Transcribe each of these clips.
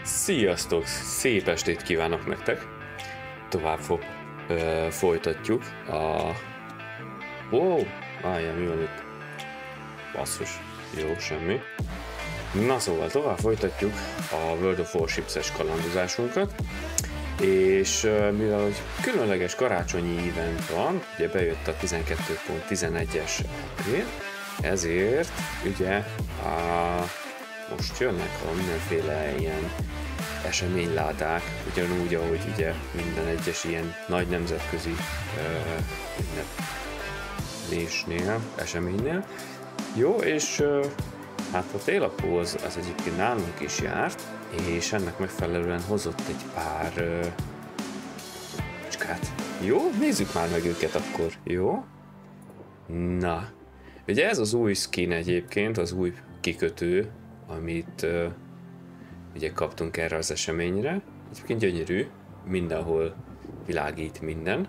Sziasztok! Szép estét kívánok nektek! Tovább folytatjuk a... Wow! Álljál, mi van itt? Basszus. Jó, semmi. Na szóval tovább folytatjuk a World of Warships-es kalandozásunkat. És mivel hogy különleges karácsonyi event van, ugye bejött a 12.11-es april, ezért ugye most jönnek a mindenféle ilyen eseményládák, ugyanúgy, ahogy ugye minden egyes ilyen nagy nemzetközi ünneplésnél, eseménynél. Jó, és hát a télapó az egyébként nálunk is járt, és ennek megfelelően hozott egy pár cskát. Jó, nézzük már meg őket akkor, jó? Na, ugye ez az új skin egyébként, az új kikötő, amit ugye kaptunk erre az eseményre. Egyébként gyönyörű, mindenhol világít minden.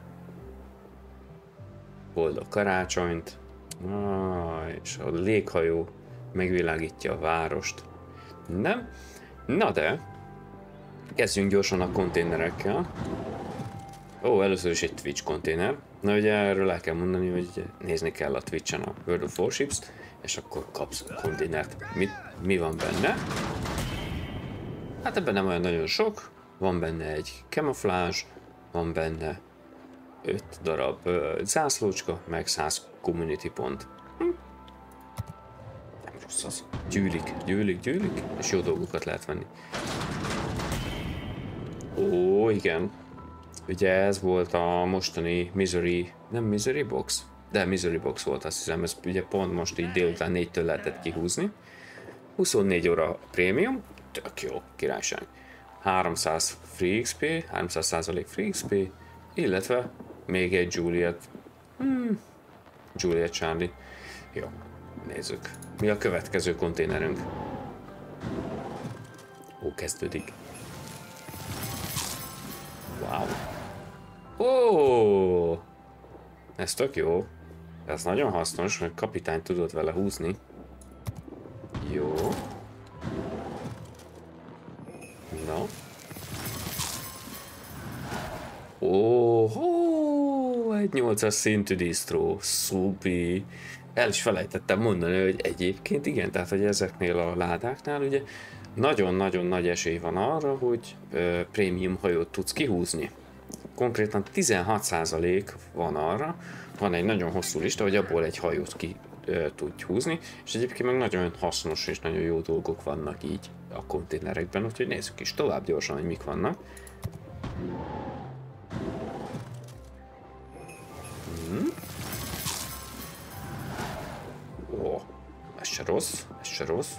Boldog karácsonyt, és a léghajó megvilágítja a várost. Nem? Na de, kezdjünk gyorsan a konténerekkel. Ó, először is egy Twitch konténer. Na ugye erről el kell mondani, hogy nézni kell a Twitch-en a World of Warships-t, és akkor kapsz konténert. Mi van benne? Hát ebben nem olyan nagyon sok. Van benne egy camouflage, van benne 5 darab zászlócska, meg 100 community pont. Nem rossz az. Gyűlik, és jó dolgokat lehet venni. Ó, igen. Ugye ez volt a mostani Misery, nem Misery Box? De Misery Box volt, azt hiszem, ez ugye pont most így délután 4-től lehetett kihúzni. 24 óra prémium, tök jó, királyság. 300 free XP, 300% free XP, illetve még egy Juliet. Juliet Charlie. Jó, nézzük. Mi a következő konténerünk? Ó, kezdődik. Wow. Ó! Ez tök jó. Ez nagyon hasznos, mert kapitány tudott vele húzni. Jó. No. Óhó, egy 8-as szintű disztró. Szupi. El is felejtettem mondani, hogy egyébként igen, tehát hogy ezeknél a ládáknál ugye nagyon-nagyon nagy esély van arra, hogy prémium hajót tudsz kihúzni. Konkrétan 16% van arra, van egy nagyon hosszú lista, hogy abból egy hajót ki tudj húzni, és egyébként meg nagyon hasznos és nagyon jó dolgok vannak így a konténerekben, úgyhogy nézzük is tovább gyorsan, hogy mik vannak. Ó, ez se rossz, ez se rossz.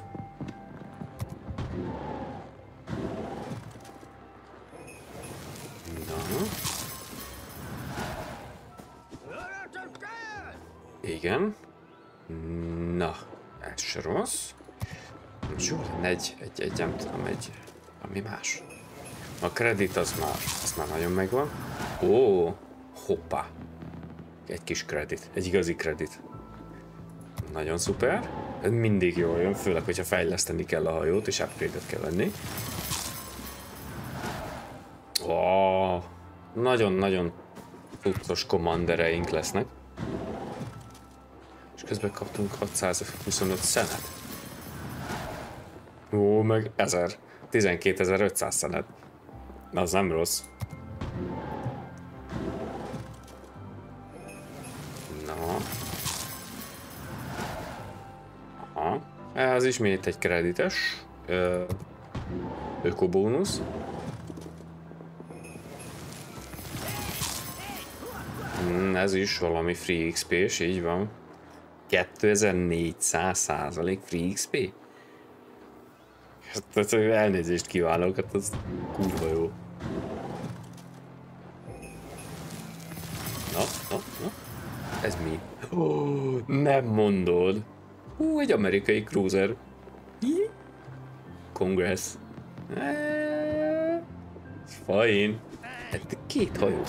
Igen. Na, ez se rossz. Jó, egy nem tudom, ami más. A kredit az már nagyon megvan. Ó, hoppá. Egy kis kredit, egy igazi kredit. Nagyon szuper. Ez mindig jól jön, főleg, hogyha fejleszteni kell a hajót, és upgrade-et kell venni. Ó, nagyon-nagyon tudtos kommandereink lesznek. És közben kaptunk 625 szenet. Ó, meg 1000. 12.500 szenet. Az nem rossz. Na. Aha. Ez ismét egy kredites. Ökobónusz. Ez is valami free XP-s, így van. 2400% free XP? Hát elnézést kívánok, hát az kurva jó. Na. Ez mi? Oh, nem mondod. Egy amerikai cruiser. Congress. Fine. Hát két hajó.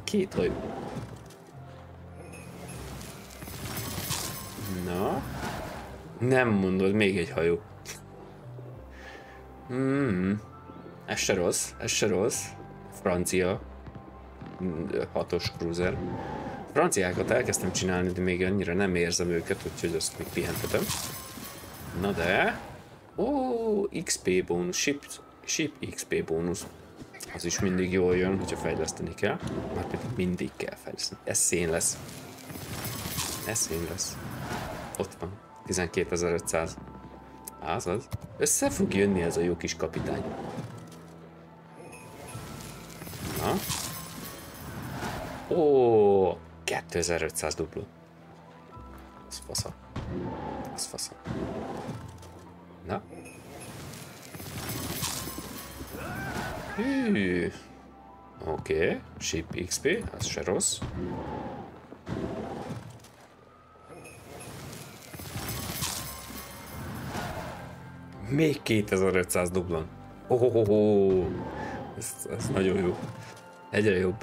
Na. Nem mondod, még egy hajó. Ez se rossz, ez se rossz. Francia 6-os cruiser. Franciákat elkezdtem csinálni, de még annyira nem érzem őket, úgyhogy azt még pihentetem. Na de... Ó, XP bónusz, ship XP bónusz. Az is mindig jól jön, hogyha fejleszteni kell. Már pedig mindig kell fejleszteni. Ez szén lesz. Ez szén lesz. Ott van. 12.500. Azaz. Össze fog jönni ez a jó kis kapitány. Na. Ó, 2500 dupló. Az fasza. Az fasza. Na. Hű. Oké. Ship XP, az se rossz. Még 2500 dublon. Ohohoho. Ez nagyon jó. Egyre jobb.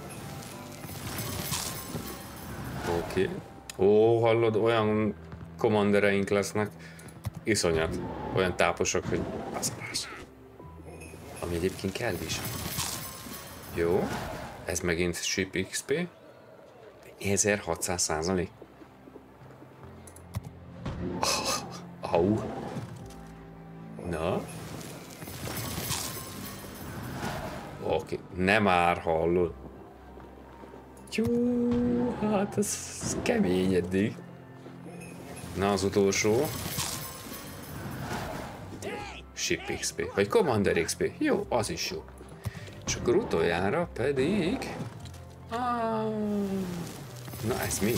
Oké. Ó, hallod, olyan kommandereink lesznek. Iszonyat. Olyan táposak, hogy paszalás. Ami egyébként kell is. Jó. Ez megint ship XP. 1600%. Au. Na. Oké, nem már hallod. Jó, hát ez kemény eddig. Na az utolsó. Ship XP, vagy Commander XP. Jó, az is jó. És akkor utoljára pedig... Na ez mi?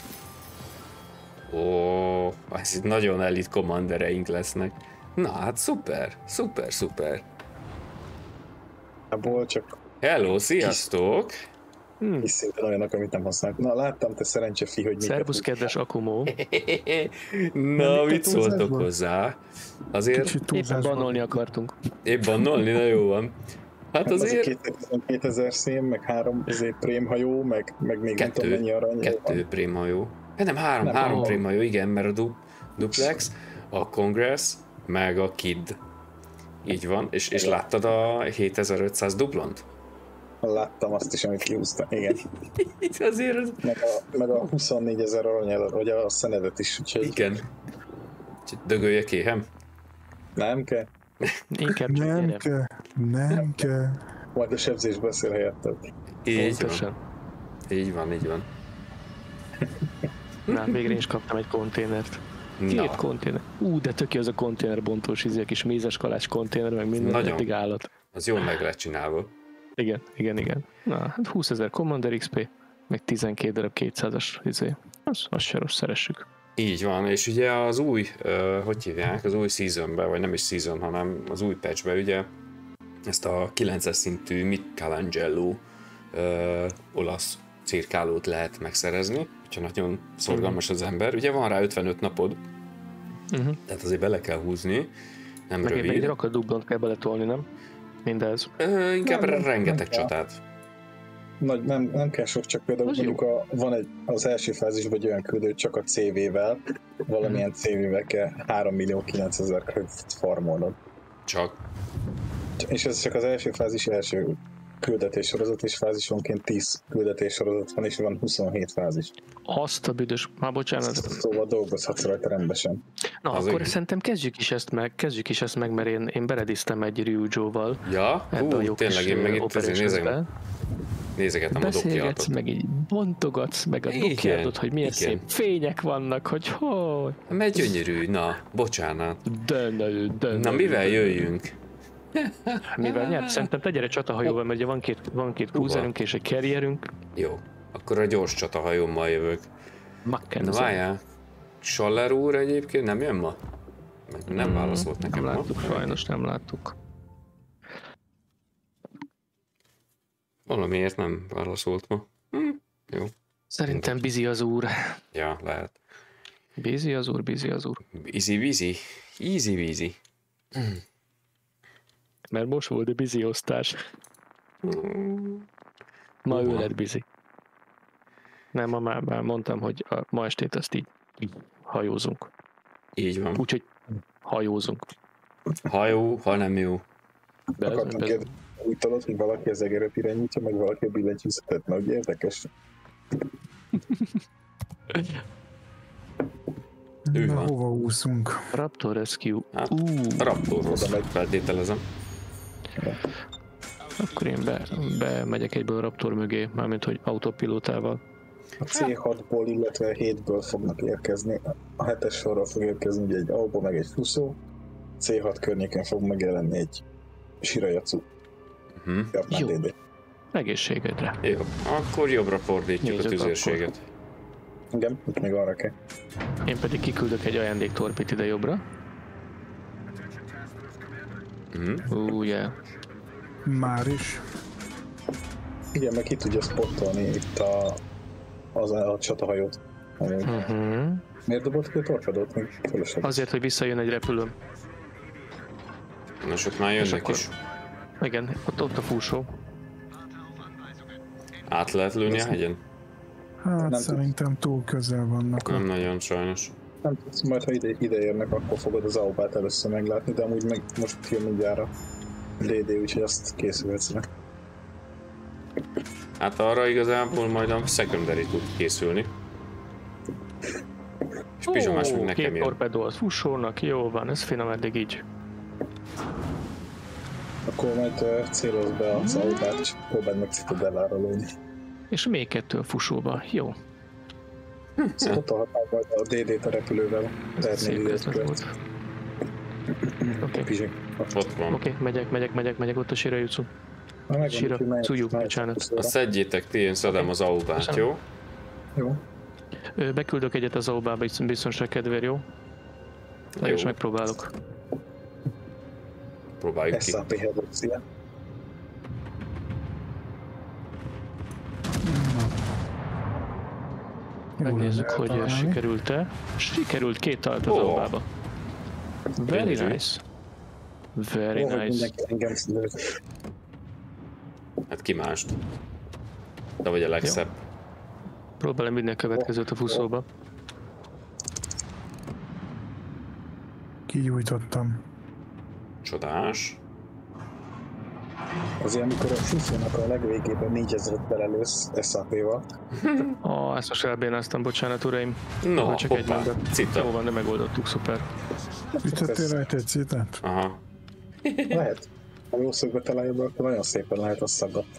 Ó, ez nagyon elit commandereink lesznek. Na hát szuper, szuper, szuper. Abból csak... Hello, sziasztok! Kis szinten olyanok, amit nem használok. Na, láttam, te szerencsefi, hogy... Szervusz, kedves Akumó! Na, mit szóltok hozzá? Azért... Éppen bannolni akartunk. Épp bannolni? Na jó van. Hát azért... 2000 szén, meg 3 prémhajó, meg még nem tudom mennyi arany. 2 prémhajó. Nem, 3 prémhajó, igen, mert a Duplex, a Congress, meg a Kid. Így van, és láttad a 7500 dublont? Láttam azt is, amit kihúztam, igen. Azért az... meg a 24 000 aranyel, vagy a szenedet is, úgyhogy... Igen. Dögöljek éhem? Nem kell. Inkább Nem kell. Majd a sebzés beszél helyetted. Így van. Így van. Na, végre is kaptam egy konténert. 2 konténer. De tök jó az a konténerbontós izé, a kis mézes kalács konténer, meg minden eddig állat. Az jól meg lett csinálva. Igen. Na, hát 20 000 Commander XP, meg 12 darab 200-as izé. Az se rossz, szeressük. Így van, és ugye az új, hogy hívják, az új seasonben, vagy nem is season, hanem az új patchben ugye ezt a 9-es szintű Michelangelo olasz cirkálót lehet megszerezni, hogyha nagyon szorgalmas az ember. Ugye van rá 55 napod, tehát azért bele kell húzni, nem meg rövid. Meg egy rakat dublont kell beletolni, nem? Mindez. Inkább rengeteg csatát. Nem kell sok, csak például mondjuk van az első fázisban egy olyan küldő, csak a CV-vel, valamilyen CV-vel kell 3.900.000 kreditet farmolnod. Csak. És ez csak az első fázis első küldetéssorozat, és fázisonként 10 küldetéssorozat van, és van 27 fázis. Azt a büdös, már bocsánat. Szóval dolgozhatsz rajta rendesen. Na, az akkor szerintem kezdjük is ezt meg, mert én berediztem egy Ryujo-val. Ja? Tényleg én meg itt nézegetem a dokjártot. Beszélgetsz, meg így bontogatsz, meg a dokjártot, hogy milyen szép fények vannak, hogy hogy. Mert gyönyörű, na, bocsánat. De. Na, mivel jöjjünk? Mivel nyert? Szerintem te gyere csatahajóval, mert ugye van két cruiserünk és egy carrierünk. Jó, akkor a gyors csatahajómmal jövök. Na várjál, Schaller úr egyébként nem jön ma? Nem válaszolt nekem nem ma. láttuk, sajnos nem láttuk. Valamiért nem válaszolt ma. Jó. Szerintem busy az úr. Ja, lehet. Busy az úr. Easy. Mert most volt a busy osztás. Ma ő lett busy. Nem, ma már mondtam, hogy ma estét azt így hajózunk. Így van. Úgyhogy hajózunk. Ha jó, ha nem jó. Akartam kérdezni, úgy tudod, hogy valaki az egeret irányítja, meg valaki a billentyűzetet, mert ugye érdekes. Na, hova úszunk? Raptor Rescue. Hát, a Raptorhoz feltételezem. Akkor én bemegyek egyből a Raptor mögé, mármint hogy autopilótával. A C6-ból, illetve 7-ből fognak érkezni. A 7-es sorral fog érkezni ugye egy Auba, meg egy Fuso. C6 környéken fog megjelenni egy Shirayacu. Jó. Egészségedre. Jó, akkor jobbra fordítjuk a tüzérséget. Igen, itt még arra kell. Én pedig kiküldök egy ajándéktorpit ide jobbra. Yeah. Már is. Igen, meg ki tudja spottolni itt a csatahajót. Miért dobott ki a torpedót? Még fölösleges. Azért, hogy visszajön egy repülőm. Na, sok már jönnek is. Igen, ott a fúsó. Át lehet lőni a hegyen? Hát nem szerintem túl közel vannak. Nem nagyon, sajnos. Nem tudsz, majd ha ide érnek, akkor fogod az Aubát először meglátni, de amúgy meg most jön mindjárt a DD, úgyhogy azt készülhetsz rá. Hát arra igazából majd a secondary tud készülni. És pizsamás még nekem jön. jön. Torpedó az fúsónak, jó van, ez finom eddig így. Akkor majd célozz be az Aubát, és próbáld meg Citadellára lőni. És még 2 a fusóba, jó. Spottolhatnál majd a DD-t a repülővel. Szép kezdet volt. Oké, Ott van. megyek, ott a Shirayacu. Shirayacu, bocsánat. Azt szedjétek ti, én szedem az Aubát, jó? Jó. Beküldök egyet az Aubába, biztonság kedvéért, jó? És megpróbálok. Próbáljuk ki. SAP Hedroxia. Megnézzük, hogy sikerült-e. Sikerült, 2 talált az Aubába. Very nice. Very nice. Hát ki mást? De vagy a legszebb. Próbálom vinni a következőt a fuszóba. Kigyújtottam. Csodás. Azért, amikor a fuszónak a legvégében 4000-et belelősz SAP-val. Ezt most elbénáztam, bocsánat uraim. No, csak hoppá, egy cita. Jó van, de megoldottuk, szuper. Ütöttél rajta egy citet? Aha. Lehet. Ha jó szögbe találja be, akkor nagyon szépen lehet azt szaggatni.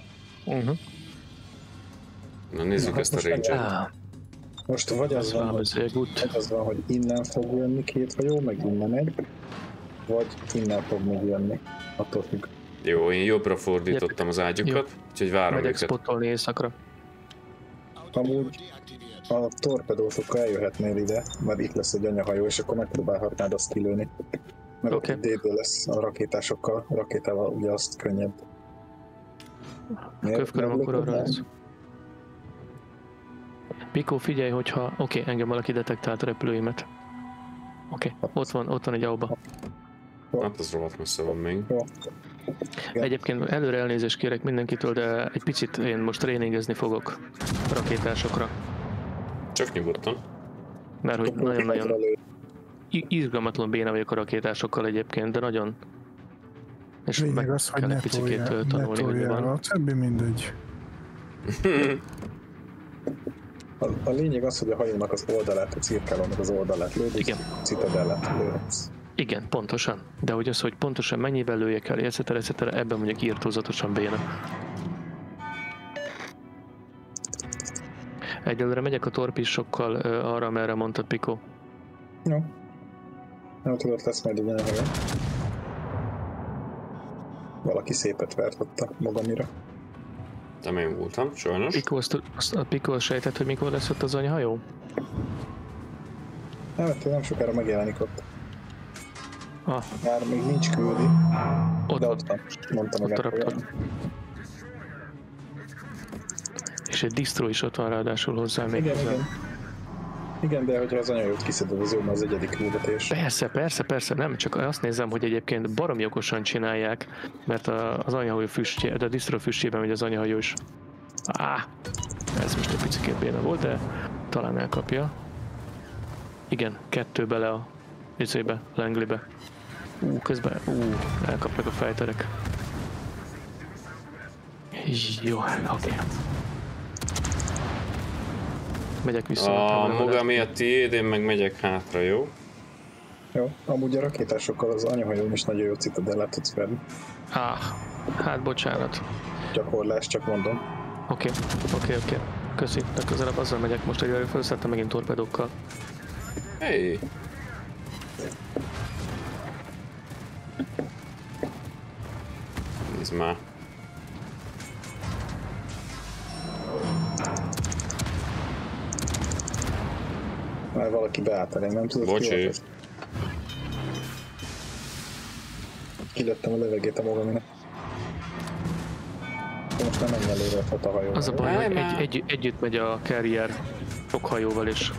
Na nézzük ezt a range-et. Most vagy az van, hogy innen fog jönni 2 hajó, meg innen egy, vagy innen fog még jönni. Attól függ. Jó, én jobbra fordítottam az ágyukat, úgyhogy várom megyek őket. spottolni éjszakra. Amúgy a torpedósokkal eljöhetnél ide, mert itt lesz egy anyahajó, és akkor megpróbálhatnád azt kilőni. Mert Oké. D-ből lesz a rakétásokkal, rakétával ugye azt könnyebb. Kövköröm akkor arra lesz. Piko, figyelj, hogyha... Oké, engem valaki detektált a repülőimet. Oké, ott van egy Auba. Hát az rohadt messze van még. Jó. Egyébként előre elnézést kérek mindenkitől, de egy picit én most tréningezni fogok rakétásokra. Csak nyugodtan. Mert hogy nagyon-nagyon izgalmatlan béna vagyok a rakétásokkal egyébként, de nagyon... És lényeg az, hogy ne toljál, a többi mindegy. A lényeg az, hogy a hajónak az oldalát, a cirkálónak az oldalát lőd, és Citadellát lőhetsz. Igen, pontosan. De hogy az, hogy pontosan mennyivel lőjek el, etc. ebben mondjuk írtózatosan béna. Egyelőre megyek a torpisokkal arra, amerre mondtad, Piko. Jó. Nem tudod, lesz majd egy hajó. Valaki szépet vert ott a magamira. Nem én voltam, sajnos. Piko sejtett, hogy mikor lesz ott az anyahajó? Nem sokára megjelenik ott. Már még nincs küldi. Ott de ott van. Mondta meg ott. És egy distro is ott van ráadásul hozzá még. Igen, de hogyha az anyajót kiszeded, az jó, mert az egyedik küldetés. Persze, nem, csak azt nézem, hogy egyébként baromi okosan csinálják, mert az anyahajó füstje, de a distro füstjében megy az anyahajó is. Ez most egy picikét béna volt, de talán elkapja. Igen, 2 bele a izébe, Langleybe. Közben, elkapnak a fejterek. Jó, oké. Megyek vissza. A maga mi a tiéd, én meg megyek hátra, jó? Jó, amúgy a rakétásokkal az anyahajón is nagyon jó citadellát tudsz venni. Hát bocsánat. Gyakorlás, csak mondom. Oké. Köszi, legközelebb azzal megyek most, hogy felszálltam megint torpedókkal. Hey. Nézd már. Már valaki beállt elég, nem tudod Bocsi. Kilőttem a levegét a magaminak. Most nem menj előre a hajóval. Az a baj, hogy együtt megy a carrier sok hajóval is.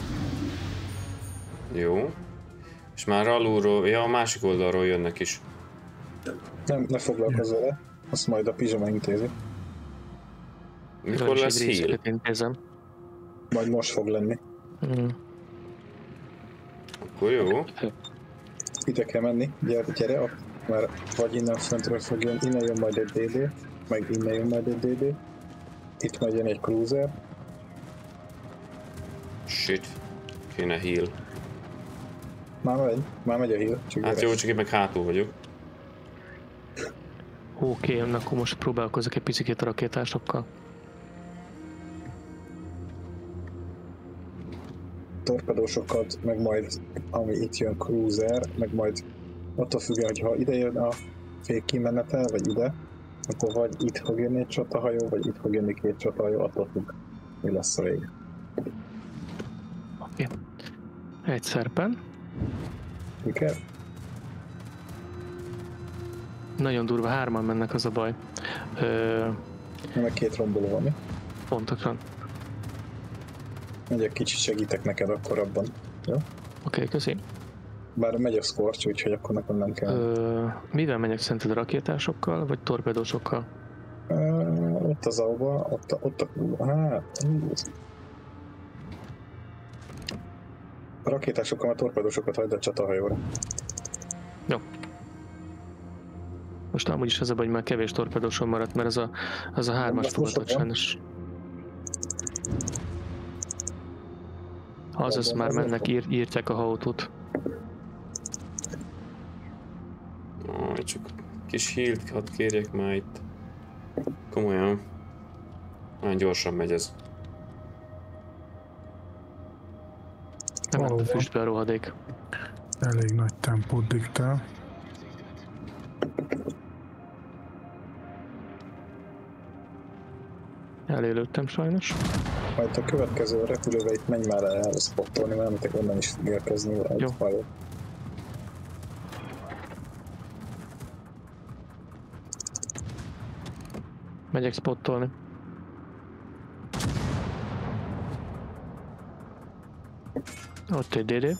Jó. És már alulról, ja, a másik oldalról jönnek is. Nem, ne foglalkozz vele, azt majd a pizsama intézi. Mikor lesz heal? Intézem. Majd most fog lenni. Akkor jó. Ide kell menni, gyere, már vagy innen fentről fog jönni, innen jön majd egy DD, meg innen jön majd egy DD. Itt majd jön egy cruiser. Shit. Kéne heal. Már megy a heal, csak Hát jó, csak én meg hátul vagyok. Oké, akkor most próbálkozok egy picit a rakétásokkal. Torpedósokat, meg majd ami itt jön cruiser, meg majd attól függően, hogy ha ide jön a fék kimenetel, vagy ide, akkor vagy itt fog jönni egy csatahajó, vagy itt fog jönni két csatahajó, attól függ, mi lesz a vége. Oké. Egy szerpen. Siker? Nagyon durva, 3-an mennek, az a baj. Meg két romboló van, mi? Pontosan. Egy kicsit segítek neked akkor abban. Jó? Oké, köszi. Bár megy a scorch, úgyhogy akkor nekem nem kell. Mivel menjek szerinted, rakétásokkal, vagy torpedósokkal? Ott az auba, ott hát... A rakétásokkal, a torpedósokat hagyd a csatahajóra. Jó. Most amúgy is az a baj, hogy már kevés torpedóson maradt, mert az a 3-as fogatott sajnos. Azaz már mennek, írtják a hajót. Csak kis healt hadd kérjek már itt. Komolyan. Nagyon gyorsan megy ez. Nem ment a füstbe a rohadék. Elég nagy tempót diktál. Elélődtem sajnos. Majd a következő repülővel itt menj már el spottolni, mert említek onnan is fog érkezni egy hajó. Megyek spottolni. Ott egy DD.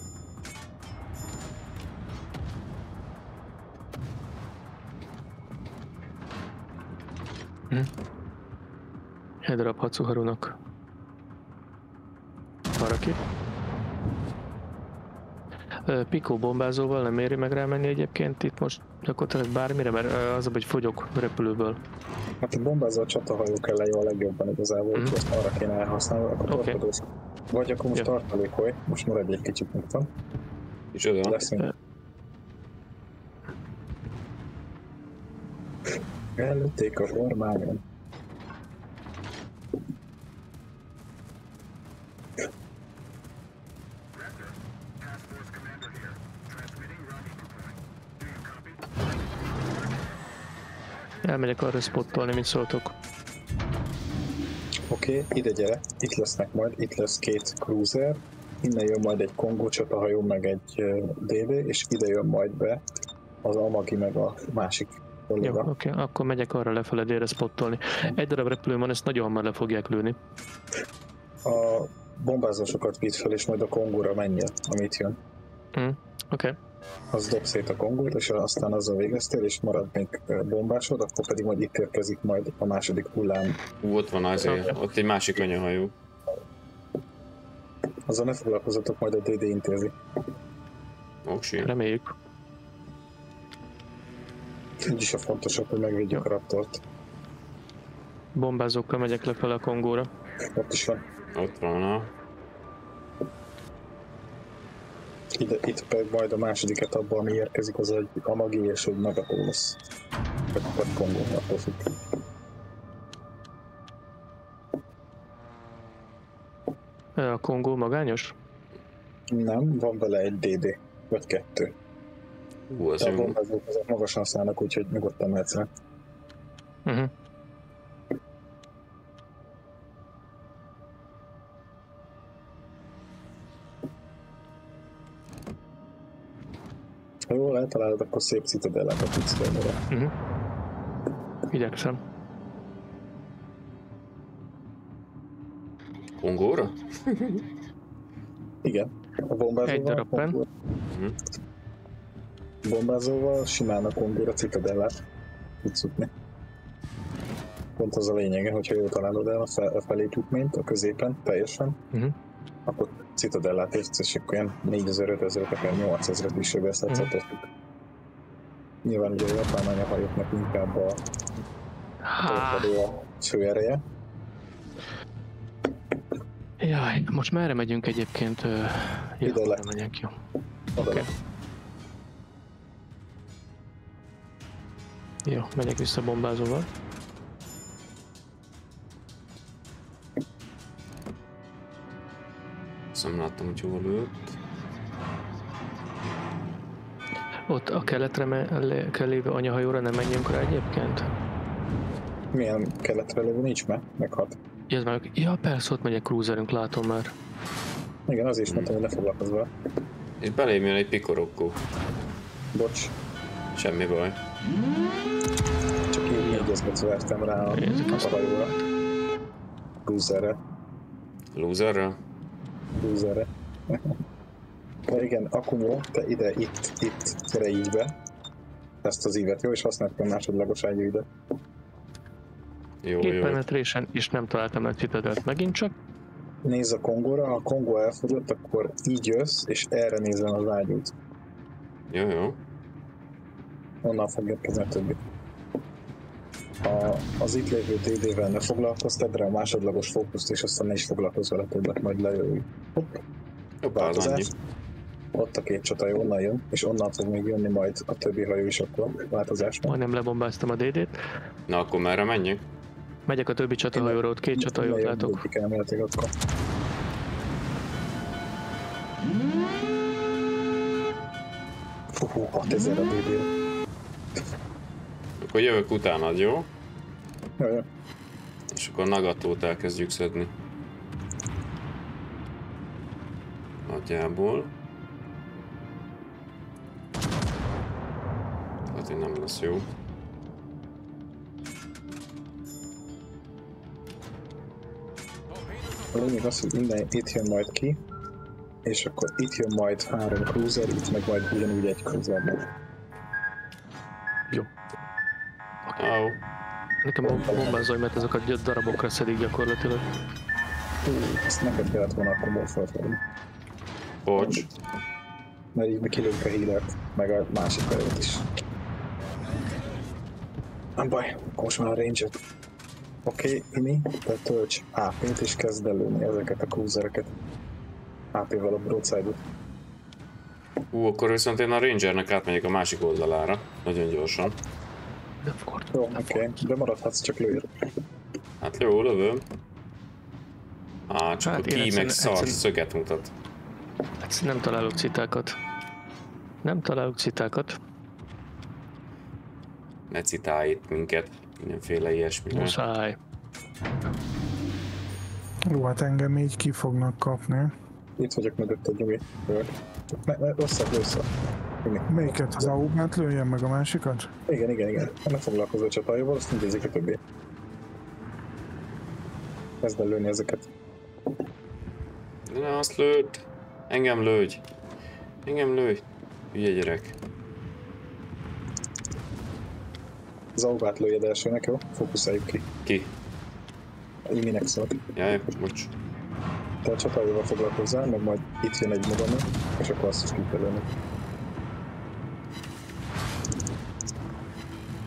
Egy darab Hatsuharunak. Valaki. Pico bombázóval nem éri meg rámenni egyébként itt most gyakorlatilag bármire, mert az hogy fogyok repülőből. Hát a bombázó csatahajó kell le jó a legjobban igazából, úgyhogy ezt arra kéne elhasználni, akkor torpedóz. Vagy akkor most tartalékolj, most maradj egy kicsit nyugtan. Micsoda? Lesz még. Előtték a formályon. Elmegyek arra spottolni, mint szóltok. Oké, ide gyere, itt lesznek majd, itt lesz két cruiser, innen jön majd egy Kongó csatahajó, meg egy DV, és ide jön majd be az Amagi, meg a másik kolléga. Jó, oké, akkor megyek arra lefele délre spottolni. Egy darab repülő van, ezt nagyon hamar le fogják lőni. A bombázósokat vidd fel, és majd a Kongóra menjél, amit jön. Oké. Az dob szét a Kongót, és aztán azzal végeztél, és marad még bombásod, akkor pedig majd itt érkezik majd a második hullám. Ott van azért, ott egy másik anyahajó. Azzal ne foglalkozzatok, majd a DD intézi. Oksi. Reméljük. Így is a fontosabb, hogy megvédjük a raptort. Bombázókkal megyek lefele a Kongóra. Ott is van. Ott van, Itt pedig majd a második etapban, ami érkezik, az egy Amagi és egy Nagato lesz. Vagy Kongó, attól függ. A Kongó magányos? Nem, van vele egy DD, vagy 2. az de a jó. bombázók azok magasan szállnak, úgyhogy nyugodtan mehetsz rá. Ha jól eltalálod, akkor szép citadellákat tudsz tenni rá. Igyekszem. Kongóra? Igen. A bombázóval, Egy darab pen. Bombázóval simán a Kongóra citadellát tudsz ütni. Pont az a lényege, hogyha jól találod el a felépítményt a középen, teljesen, akkor citadellát érsz, és akkor ilyen 4000, 5000, akár 8000-et is sebezhetsz. Nyilván ugye a japán anyahajóknak inkább a torpedó a fő ereje. Jaj, most merre megyünk egyébként? Ide le. Megyünk, jó. Okay. Jó, megyek vissza bombázóval. Nem láttam, hogy hol lőtt. Ott a keletre kell lévő anyahajóra nem menjünk rá egyébként? Milyen keletre lévő nincs meghat. Ja, persze, ott megy egy cruiserünk, látom már. Igen, azért is mondtam, hogy ne foglalkozz vele. És belém jön egy pikorokkó. Bocs. Semmi baj. Csak így négyezget vertem rá a hajóra. Cruiserre. Loserre? Cruiserre. De igen, Akumo, te ide, itt, gyere így be. Ezt az ívet, jó? És használd a másodlagos ágyúidat. Jó, Két jó. penetration, és nem találtam egy citadelt megint csak. Nézz a Kongóra, ha a Kongó elfogyott, akkor így jössz, és erre nézzen az ágyút. Jó, jó. Onnan fog érkezni a többi. Az itt lévő DD-vel ne foglalkozz, tedd rá a másodlagos fókuszt, és aztán ne is foglalkozz vele többet, majd lejövünk. Hoppá, az annyi. Ott a két csataj onnan jön, és onnan fog még jönni majd a többi hajó is akkor változásban. Majdnem lebombáztam a DD-t. Na, akkor merre menjünk? Megyek a többi csatahajóra, ott két csatahajót látok. Elméletileg akkor. Fú, 6000 a DD. Akkor jövök utánad, jó? Jaj. És akkor Nagatót elkezdjük szedni. Nagyjából. Hát így nem lesz jó. A lényeg az, hogy innen itt jön majd ki, és akkor itt jön majd 3 cruiser, itt meg majd ugyanúgy egy cruiser. Jó. Au. Nekem bombázolj, mert ezek a darabokra szedik gyakorlatilag. Ezt neked kellett volna akkor morfoltani. Bocs. Mert így kilőtt a healert, meg a másik hajót is. Nem baj, most már a range-et. Oké, Imi, te tölts AP-t és kezd el lőni ezeket a cruisereket. AP-vel a broadside-ot. Akkor viszont én a Rangernek átmegyek a másik oldalára. Nagyon gyorsan. Nem fogod. Jó, oké, de maradhatsz, csak lőjél. Hát jó, lövöm. Csak Hát a ki meg szar szöget mutat. Nem találok citákat. Ne citálj itt minket. Mindenféle ilyesmi. Muszáj. Jó, hát engem így ki fognak kapni. Itt vagyok mögött egy nyugi. Rosszat lősz. Melyiket? Az AUB-t lőjem meg a másikat? Igen. Ne foglalkozz a csatajóval, azt nézzék a többé. Kezd el lőni ezeket. De ne azt lőd! Engem lőj! Hülye gyerek. Az AUB-t lőjed elsőnek, jó? Fókuszáljuk ki. Ki? Iminek szólt. Jaj, bocs. Te a csatajóval foglalkozzál, meg majd itt jön egy magam, és akkor azt is ki kell lőni.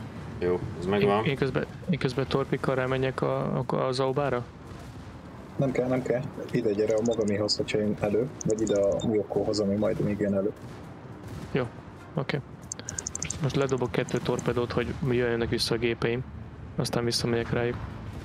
Jó, ez megvan. Én közben torpikkal rámenjek a Zaubára? Nem kell. Ide gyere a magaméhoz, hogyha jön elő, vagy ide a Myokóhoz, ami majd még jön elő. Jó, oké. Most ledobok 2 torpedót, hogy jöjjenek vissza a gépeim. Aztán visszamegyek rájuk.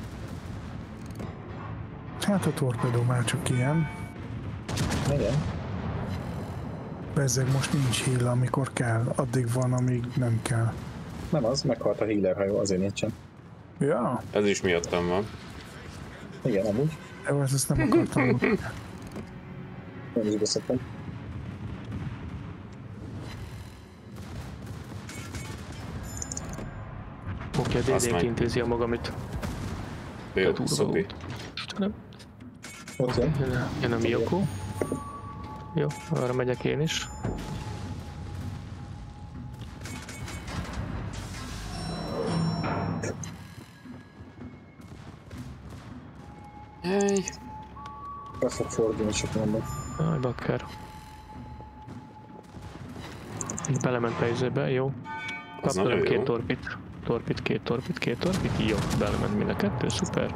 Hát a torpedó már csak ilyen. Igen. Bezzeg most nincs heal, amikor kell. Addig van, amíg nem kell. Nem az, meghalt a healer hajó, azért nincsen. Ja. Ez is miattam van. Igen, amúgy. Jó, ezt nem akartam. Nem is beszéltem. Oké, a DD-t intézi a magamit. Jó, szupi. Ott jön. Jön a Myoko. Jó, arra megyek én is. Hey. Be fog fordulni, csak mondom. Aj, bakker. Belement fejzőbe, jó. Kaptam 2 torpit. Két torpit. Jó, belement mind a 2, szuper.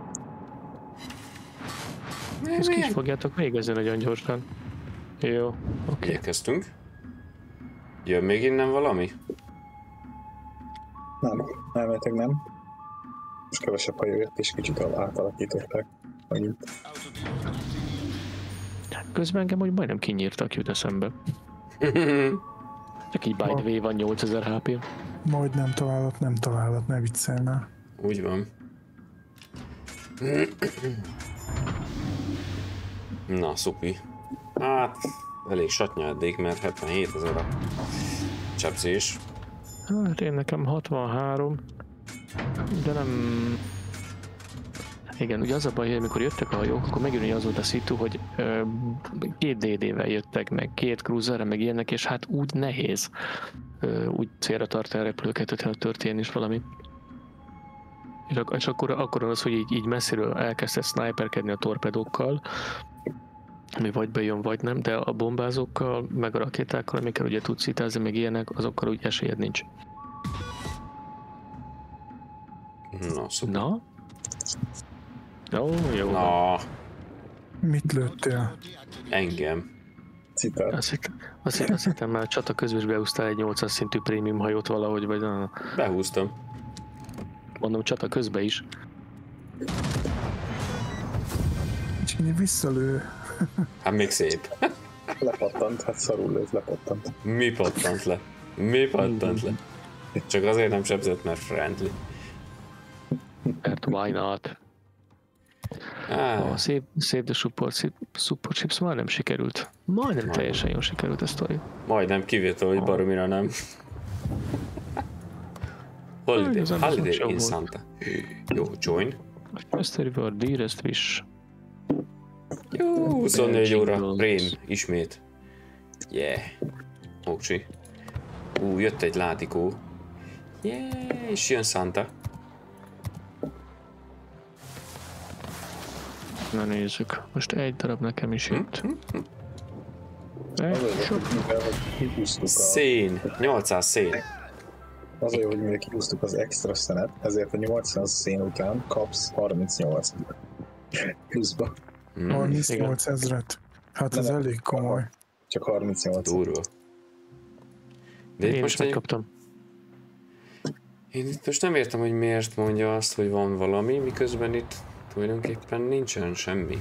Ezt ki is fogjátok végezni nagyon gyorsan. Jó, oké. Érkeztünk. Jön még innen valami? Nem, elméletek nem. Most kevesebb hajó jött, és kicsit átalakították. Megint. Közben engem úgy majdnem kinyírtak, jut eszembe. Csak így by the way van 8000 HP. Majd nem találat, ne viccelj már. Úgy van. Na, szupi. Hát, elég satnyádék, mert 77 000 a csepszés. Hát én nekem 63, de nem... Igen, ugye az a baj, hogy amikor jöttek a hajók, akkor megint az volt a szitu, hogy 2 DD-vel jöttek, meg 2 cruiserre, meg ilyenek, és hát úgy nehéz úgy célra tartani a repülőket, hogyha történjen is valami. És akkor az, hogy így messziről elkezdett sniperkedni a torpedókkal, ami vagy bejön, vagy nem, de a bombázókkal, meg a rakétákkal, amikkel ugye tudsz szitázni, meg ilyenek, azokkal úgy esélyed nincs. Na, szuper. Na? Ó, jó. Na, Mit lőttél? engem. Citál. Azt hittem már a csata közben is behúztál egy 800 szintű prémium hajót valahogy, vagy na. Behúztam. Mondom, csata közben is. Csínyi visszalő. Hát még szép. Lepattant, hát szarul lőtt, lepattant. Mi pattant le? Csak azért nem sebzett, mert friendly. Mert why not? A Save the Support Ships majdnem sikerült. Majdnem teljesen jól sikerült a sztori. Majdnem kivétel, hogy baromira nem. Holiday in Santa. Jó, join. First River, Dearest Wish. Jó, 24 óra, Rain, ismét. Yeah. Okcsi. Jött egy látikó. Yeah, és jön Santa. Na nézzük, most egy darab nekem is itt. Szén, 800 szén. Az a jó, hogy mire kihúztuk az extra szenet, ezért a 800 szén után kapsz 38 pluszba. 38 ezret. Hát ez elég komoly. Csak 38. Durva. De Én most megkaptam. Én itt most nem értem, hogy miért mondja azt, hogy van valami, miközben itt tulajdonképpen nincsen semmi.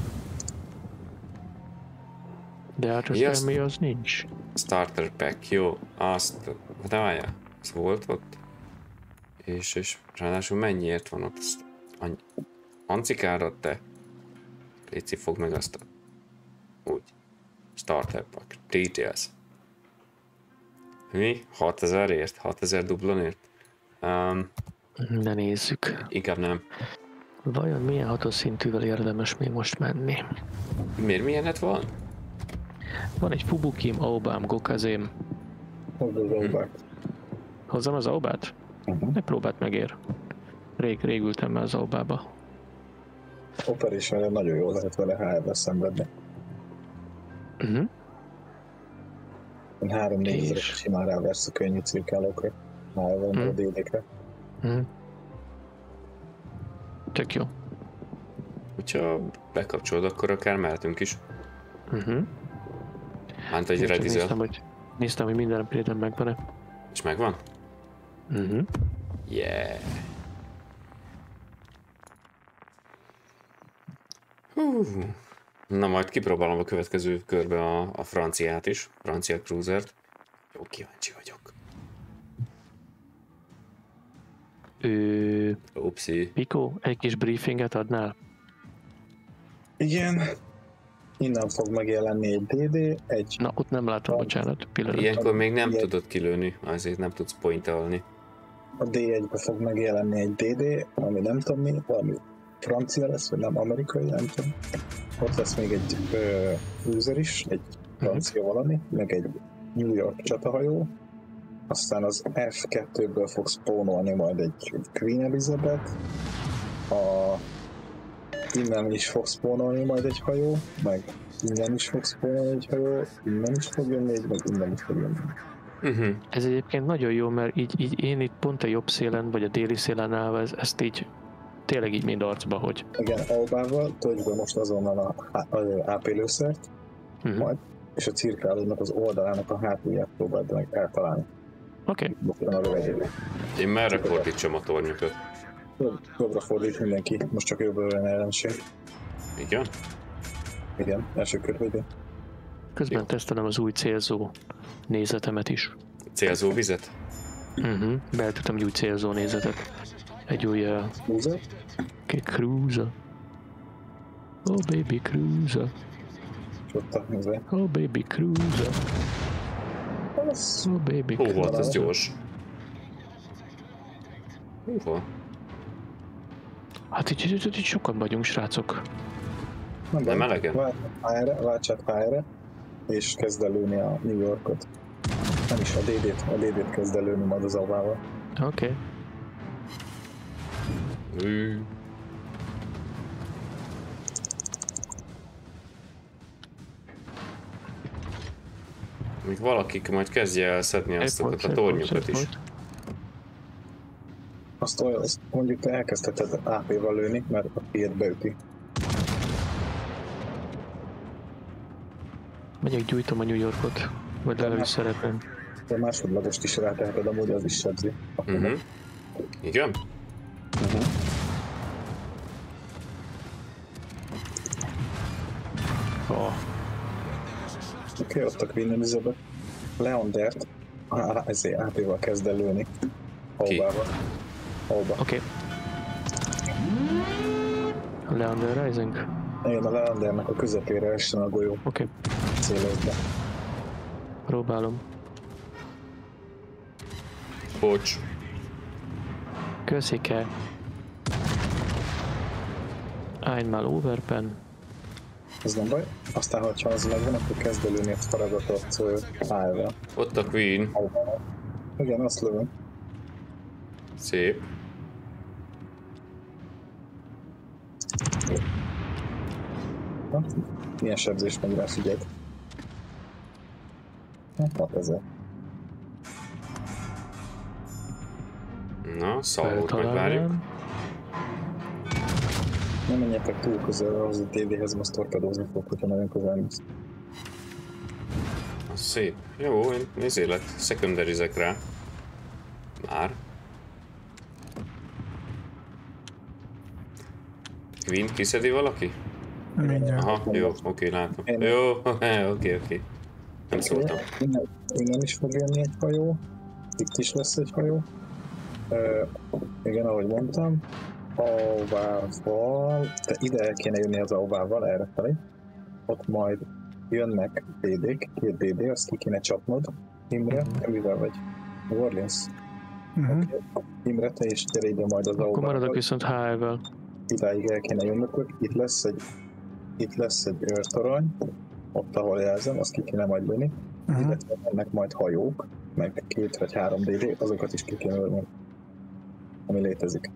De hát az semmi az nincs. Starter pack, jó. Azt, de várjál, az volt ott. És ráadásul mennyiért van ott? Ancikára te. Léci, fogd meg azt a... Úgy. Starter pack. Details. Mi? 6000-ért? 6000 dublonért? Ne nézzük. Inkább nem. Vajon milyen hatószintűvel érdemes még most menni? Miért milyenet van? Van egy Fubukim, Aobám, Gokazém. Hozd az Aobát. Hozzam az Aobát? Ne próbált megér. Rég ültem már az Aobába. Operation nagyon jól lehet vele HR-re szenvedni. 3-4 ezer simán ráversz a könnyű cirkálókra. van a DD-kre. Tök jó. Hogyha bekapcsolod, akkor akár mehetünk is. Mánt egy redizel. Néztem, hogy minden upgrade-en megvan-e. És megvan? Yeah. Na majd kipróbálom a következő körbe a franciát is, francia cruisert. Jó, kíváncsi vagyok. Upsi. Piko, egy kis briefinget adnál? Igen. Innen fog megjelenni egy DD, egy... Na, ott nem látom, bocsánat. Pillanat. Ilyenkor még nem tudod kilőni, azért nem tudsz pointelni. A D1-be fog megjelenni egy DD, ami nem tudom mi, valami francia lesz, vagy nem amerikai, nem tudom. Ott lesz még egy cruiser is, egy francia valami, meg egy New York csatahajó. Aztán az F2-ből fog spawnolni majd egy Queen Elizabeth. Innen is fog spawnolni majd egy hajó, meg innen is fog spawnolni egy hajó, innen is fog jönni egy, meg innen is fog jönni. Ez egyébként nagyon jó, mert így én itt pont a jobb szélen, vagy a déli szélen állva ezt így tényleg így mind arcba, hogy... Igen, Albával töltsd be most azonnal az AP lőszert, majd, és a cirkálódnak az oldalának a hátulját próbáld meg eltalálni. Oké. Én merre fordítsam a tornyokat? Jobbra fordít mindenki, most csak jobbra jön ellenség. Igen? Igen, első körbe ide. Közben tesztelem az új célzó nézetemet is. Célzó vizet? Beeltettem egy új célzó nézetet. Egy új... Cruiser? Cruiser. Oh baby cruiser. Csottak nézve. Oh baby cruiser. Oh baby cruiser. Volt ez gyors. Hát itt sokan vagyunk, srácok. Nem elegen? Váltsát HR-re, és kezd el lőni a New Yorkot. Nem is a DD-t kezd el lőni majd az Avával. Oké. Még valakik majd kezdje el szedni azokat a tornyokat is. Azt mondjuk te elkezdheted AP-val lőni, mert a tiéd beüti. Megyek, gyújtom a New Yorkot, vagy legalábbis szeretném. De másodlagost is ráteheted, amúgy az is sebzi. Igen? Oké, ott a Queen Elizabeth. Leandert ezért AP-val kezd el lőni. Albával. Oké. Leander Rising? Igen, a Leandernek a közepére essen a golyó. Oké. Célozd be. Próbálom. Bocs. Köszike. Einmal Overpen. Ez nem baj. Aztán, ha az megvan, akkor kezd előni a faragatot állva. Ott a Queen. Igen, azt lövöm. Szép. Milyen sebzés megy rá, figyelj. Hát ezzel. Na, Saul-t megvárjuk. Nem menjetek túl közel ahhoz a DD-hez, most torpedózni fog, hogyha nagyon közel mész. Szép. Jó, én nézzélet, secondarizek rá. Már. Queen kiszedi valaki? Mindjárt. Aha, jó, oké, látom. Jó, oké. Nem szóltam. Innen is fog jönni egy hajó. Itt is lesz egy hajó. Igen, ahogy mondtam. Auvával, de ide el kéne jönni az Auvával, errefelé. Ott majd jönnek DD-k, 2 DD, azt ki kéne csapnod. Imre, mivel vagy? New Orleans. Okay. Imre, te is gyere ide majd az Auvával. Akkor maradok viszont HR-vel. Idáig el kéne jönnökök, itt lesz egy őrtorony, ott ahol jelzem, azt ki kéne majd lőni. Illetve ennek majd hajók, meg 2 vagy 3 DD, azokat is ki kéne lőni, ami létezik.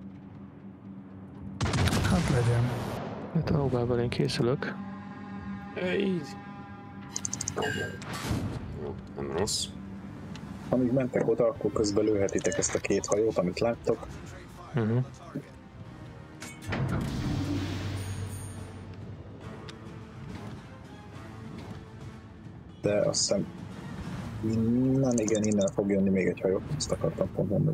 Hát legyen. Hát Aubával én készülök. Így. Jó, nem rossz. Amíg mentek oda, akkor közben lőhetitek ezt a két hajót, amit láttok. De azt hiszem... Nem, igen, innen fog jönni még egy hajó, ezt akartam pont mondani.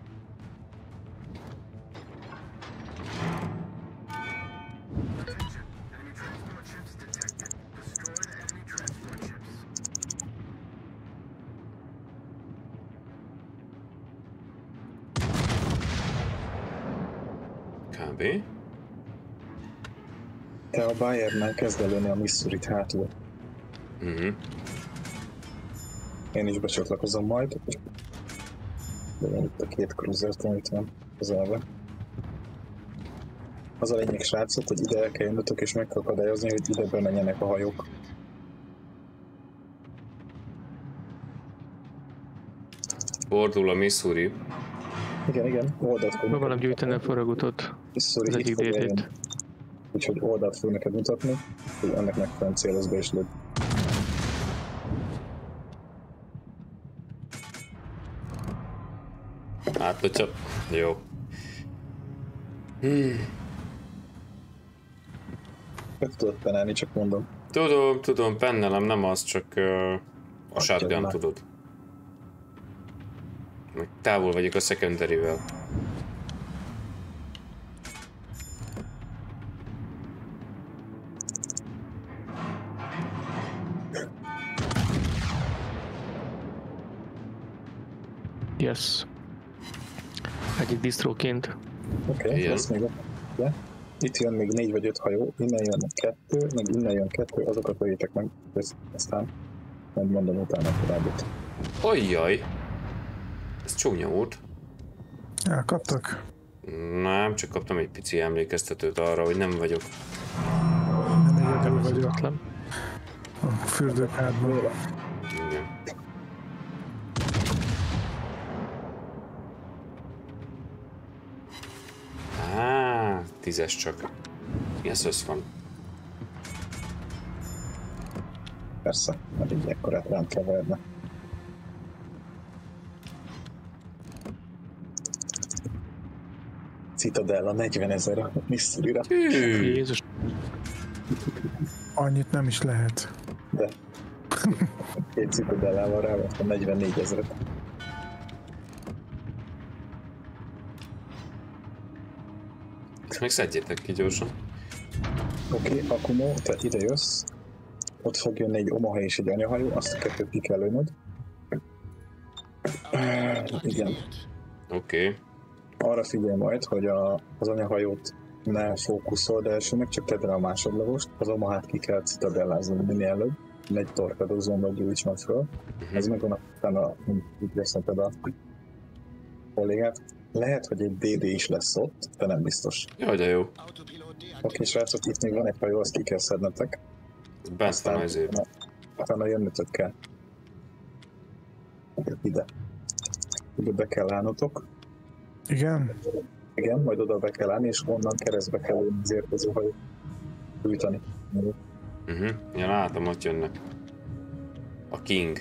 Kb. Te a Bayernál kezd előni a Missouri-t hátul. Én is becsatlakozom majd. De van itt a két cruisert, amit van közelben. Az a lényeg, srácok, hogy ide el kell jönnötök és meg kell akadályozni, hogy ide bemenjenek a hajók. Fordul a Missouri. Igen, oldalt fog. Próbálom gyűjteni a faragutot. Missouri itt fog eljönni. Úgyhogy oldalt fog neked mutatni, hogy ennek megfelelően célozz be és lőd. Hát, hogyha... Jó. Meg tudod penelni, csak mondom. Tudom, pennelem nem az, csak a shotgun tudod. Meg távol vagyok a secondary-vel. Yes. Egyik distróként. Oké, lesz még le. Itt jön még 4 vagy 5 hajó, innen jön 2, meg innen jön 2, azokat vegyétek meg, aztán majd mondom utána továbbit. Ojjaj! Ez csúnya volt. Elkaptak? Nem, csak kaptam egy pici emlékeztetőt arra, hogy nem vagyok. Nem egyedül vagyok. A fürdőkádban. Igen. Á, 10-es csak. Mi az van? Persze, mert így ekkorát rám keverne. Citadella 40 000 a Missouri-ra. Jézus. Annyit nem is lehet. De. Két Citadellával rávettem 44 000. Ezt még szedjétek ki gyorsan. Oké, Akumo, te ide jössz. Ott fog jönni egy Omaha és egy anyahajó, azt a kettőt ki kell lőnöd. Igen. Oké. Arra figyelj majd, hogy az anyahajót ne fókuszol, de elsőnek csak tedd rá a másodlagost, az Omahát ki kell citadellázni minél előbb, egy torpedózónba gyújtson föl. Ez meg van utána, úgy veszheted a kollégát. Lehet, hogy egy DD is lesz ott, de nem biztos. Jaj, de jó. Oké, srácok, itt még van egy hajó, azt ki kell szednetek. Bent van ezért. Utána jönnötök kell. Ide. Ide be kell állnotok. Igen? Igen, majd oda be kell állni, és onnan keresztbe kell ülni az érkező hajót gyújtani. Ja, látom, ott jönnek. A King.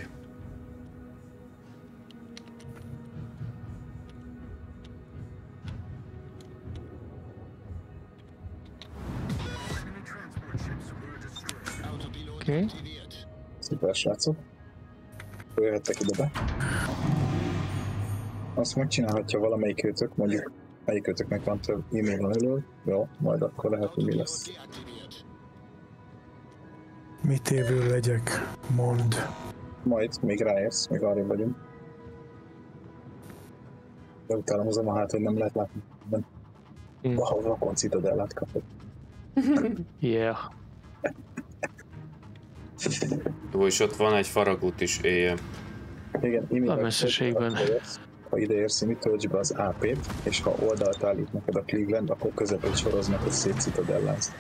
Oké. Szuper, srácok. Jöhettek ide be. Azt megcsinálhatja valamelyik őtök, mondjuk melyik őtöknek van több e-mail elől. Jó, majd akkor lehet, hogy mi lesz. Mit évő legyek? Mondd. Majd, még ráérsz, még arra vagyunk. De utána hozom a hát, hogy nem lehet látni. Wow, vakon Citadellát kapott. Yeah. Jó, és ott van egy faragút is éjjel. Igen, A messzeségben. Ha ide érsz, mit töltsd be az AP-t, és ha oldalt állít neked a Cleveland, akkor közepét soroz neked szét Citadellázt.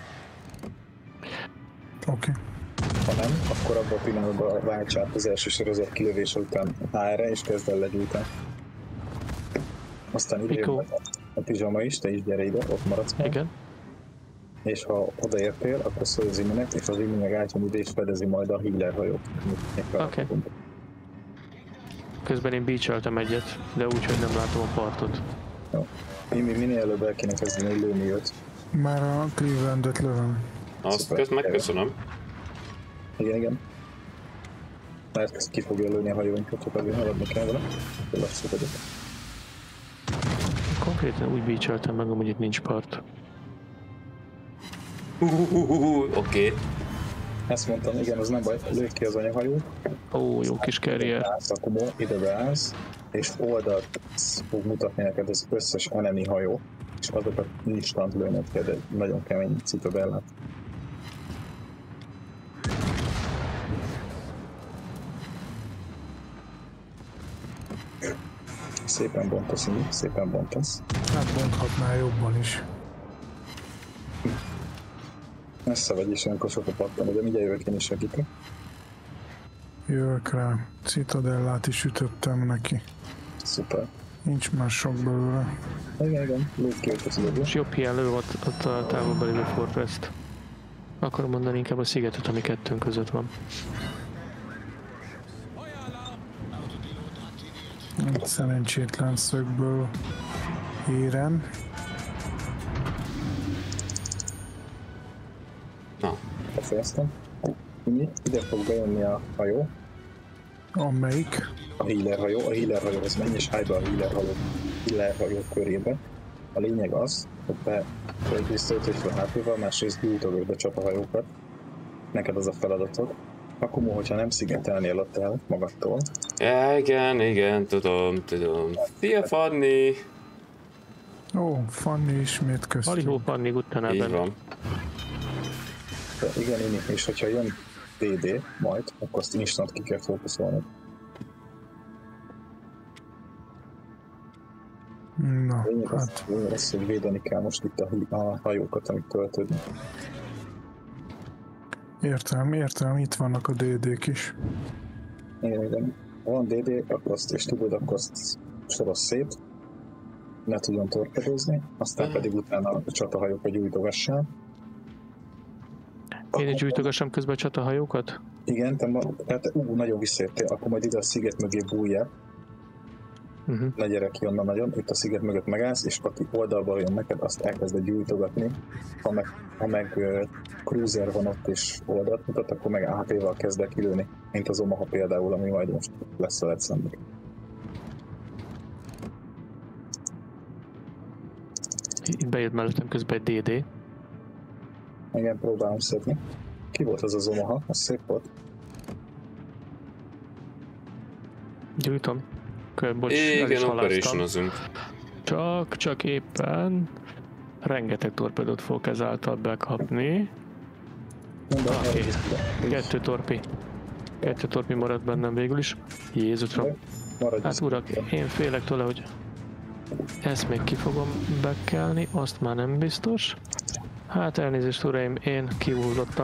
Oké. Ha nem, akkor abban a pillanatban válts át az első sorozat kilövése után HR-re, és kezd el legyújtani. Aztán ide jön a pizsama is, te is gyere ide, ott maradsz meg. Igen. És ha odaértél, akkor szólj az Iminek, és az Imi meg átjön ide, és fedezi majd a healer hajót. Oké. Közben én beacheltem egyet, de úgy, hogy nem látom a partot. Jó. Minél előbb el kéne kezdeni lőni őt. Már a Clevelandet lövöm. Azt megköszönöm. Igen. Mert ki fogja lőni a hajóinkat, csak azért haladni kell vele. Lasszuk. Konkrétan úgy beacheltem meg, hogy itt nincs part. Oké. Ezt mondtam, igen, az nem baj, lőj ki az anyahajót. Ó, jó kis carrier. Akkor ide beállsz, és oldalt fog mutatni neked az összes enemy hajó, és azokat instant lőnöd kell, de nagyon kemény Citadellát. Szépen bontasz, szépen bontasz. Hát bonthatnál jobban is. Messze vagy is, olyankor sokat pattan, de mindjárt jövök én is segítek. Jövök rá. Citadellát is ütöttem neki. Szuper. Nincs már sok belőle. Igen, lőd ki őt az időből. És jobb hiány lő ott a távolban lévő fortress-t. Akarom mondani inkább a szigetet, ami kettőnk között van. Egy szerencsétlen szögből érem. Na. Befejeztem. Ide fog bejönni a hajó. Amelyik? A healer hajó az menj és állj be a healer hajó körébe. A lényeg az, hogy egyrészt fel hátul, másrészt gyújtogod be csatahajókat. Neked az a feladatod. Akkor hogyha nem szigetelnél ott el magadtól. Igen, tudom. Szia, Fanni! Ó, Fanni ismét köztünk. Halihó, Fanni, utána Így van. Igen, és hogyha jön DD majd, akkor azt instant ki kell fókuszolnod. Na, hát. Az, hogy védeni kell most itt a hajókat, amik töltődnek. Értem, itt vannak a DD-k is. Igen. Ha van DD, akkor azt és tudod, akkor azt soroz szét, ne tudjon torpedózni, aztán pedig utána a csatahajókat gyújtogassál. Én is gyújtogassam közben a csatahajókat? Igen, tehát nagyon visszaértél, akkor majd ide a sziget mögé bújjál. Ne gyere ki onnan nagyon, itt a sziget mögött megállsz, és aki oldalban jön neked, azt elkezded gyújtogatni. Ha meg cruiser van ott és oldalt mutat, akkor meg AP-val kezd el kilőni, mint az Omaha például, ami majd most lesz veled szemben. Itt bejött mellettem közben egy DD. Igen, próbálom szedni. Ki volt az Omaha? Az szép volt. Gyújtom. Bocs, igen, operationozunk. Csak éppen rengeteg torpedót fogok ezáltal bekapni. Oké, 2 torpi maradt bennem végül is. Jézusra. Hát urak, én félek tőle, hogy ezt még ki fogom bekelni, azt már nem biztos. Hát elnézést uraim, én kihullottam.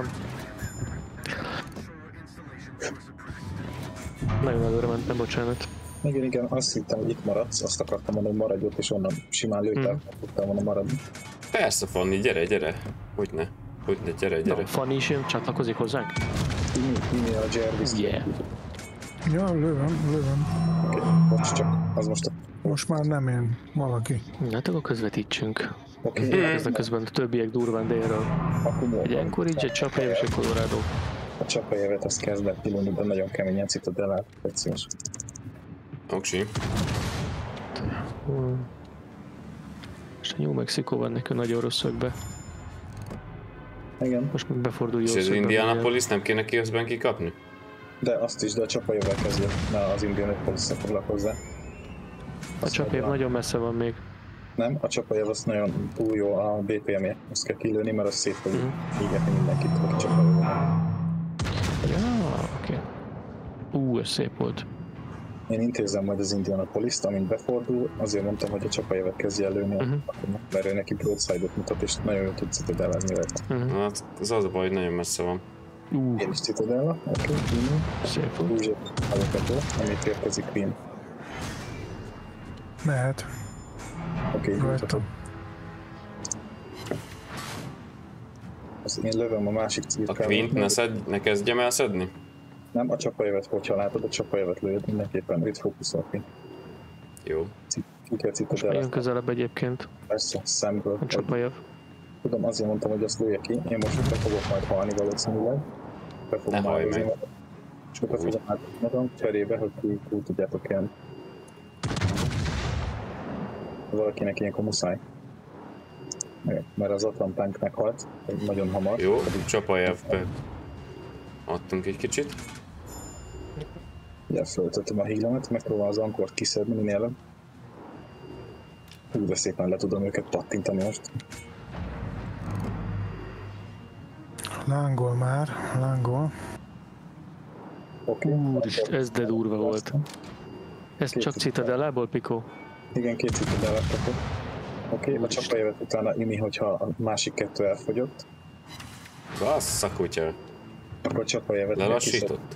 Nagyon előre mentem, bocsánat. Igen, azt hittem, hogy itt maradsz, azt akartam mondani, hogy maradj ott, és onnan simán lőttel, tudtam volna maradni. Persze, Fanni, gyere. Hogyne, gyere. Na, Fanni is jön, csatlakozik hozzánk? Mi a Jervis? Yeah. Ja, lövöm. Oké, bocs, csak az most Most már nem én, valaki. Hát akkor közvetítsünk. Oké. Ezek közben a többiek durván délről. Egy Anchorage, egy Chapel és egy Colorado. A Chapel-jövet azt kezdett kilóni, de nagyon keményen Citadellát, egy szíves. Oksi. És a New Mexico van neki nagyon rossz szögbe. Igen. Most meg befordul jó szögbe. És az szögbe. Indianapolis nem kéne közben kikapni? De azt is, de a Chapel-jövel kezdett, ne az Indianapolis-ra foglalkozzá. A Chapel nagyon messze van még. Nem, a Chapel az nagyon túl jó a BPM-je, azt kell kilőni, mert az szét fog ígetni mindenkit, aki Chapel. Ja, oké. Ez szép volt. Én intézem majd az Indianapolis-t, amint befordul, azért mondtam, hogy a Chapel-jövet kezdje előni, mert ő neki broadside-ot mutat, és nagyon jól tud citadellezni rajta. Hát, az a baj, hogy nagyon messze van. Én is Citadella, oké, szép volt. Búzsé, alapvető, amit érkezik Queen. Mehet. Oké, Rajta. Én lövöm a másik A cirkát. Queen-t ne kezdjem el szedni? Nem, a csapajövet, hogyha látod, a csapajövet lőjött, mindenképpen itt fókuszol ki. Jó. Most jön közelebb egyébként. Persze, szemből. A csapajöv. Tudom, azért mondtam, hogy azt lője ki. Én most be fogok majd halni valószínűleg. Be fogom ne halj meg. És be fogom áldozni magam cserébe, hogy túl tudjátok ilyen. Valakinek ilyenkor muszáj. Mert az Atlantánk meghalt, nagyon hamar. Jó, Csapajevbe adtunk egy kicsit. Ugye föltöttem a hílemet, megpróbálom az ankort kiszedni minél előbb. Hú, de szépen le tudom őket pattintani most. Lángol már, lángol. Oké. Úristen, ez de durva volt. Ez csak Citadellából, Piko? Igen, 2 Citadellát kapott. Oké, a csapajövet utána Imi, hogyha a másik 2 elfogyott. Bassza kutya. Akkor a csapajövet lelassított.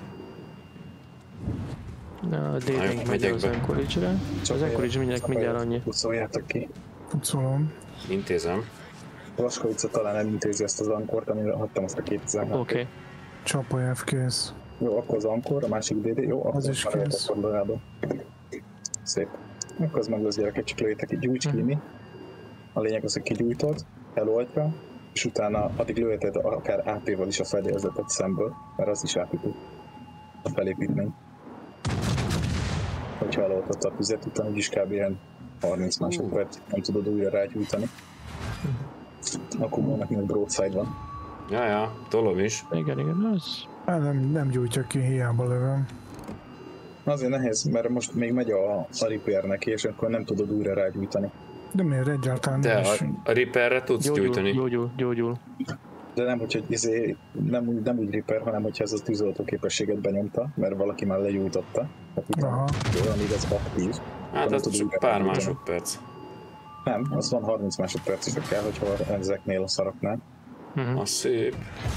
Na, a D-denk megy az Anchorage-re. Az Anchorage mindjárt annyi. Pucoljátok ki. Pucolom. Intézem. Laskovica talán elintézi ezt az ankort, amire hagytam azt a 2000-et. Oké. Csapajev kész. Jó, akkor az ankor, a másik DD. Jó, akkor az is kész. Szép. Akkor az meg az gyerekek, csak lőjétek ki, gyújts ki, mi. A lényeg az, hogy kigyújtod, eloltja, és utána addig lőheted akár AP-val is a fedélzetet szemből, mert az is átütő a felépítmény. Hogyha eloltotta a tüzet, utána úgyis kb. Ilyen 30 másodperc, nem tudod újra rágyújtani. Akkor vannak még broadside van. Ja, tolom is. Igen, az... Nem gyújtja ki, hiába lövöm. Azért nehéz, mert most még megy a repair neki, és akkor nem tudod újra rágyújtani. De miért egyáltalán de nem is? a repairre tudsz gyújtani. Gyógyul. De nem, hogy nem úgy repair, hanem hogyha ez a tűzoltó képességet benyomta, mert valaki már legyújtotta. Aha. Jó, amíg ez aktív. Hát ez csak pár másodperc. Nem, az van 30 másodperc is kell, hogyha ezeknél a szaroknál. Az szép.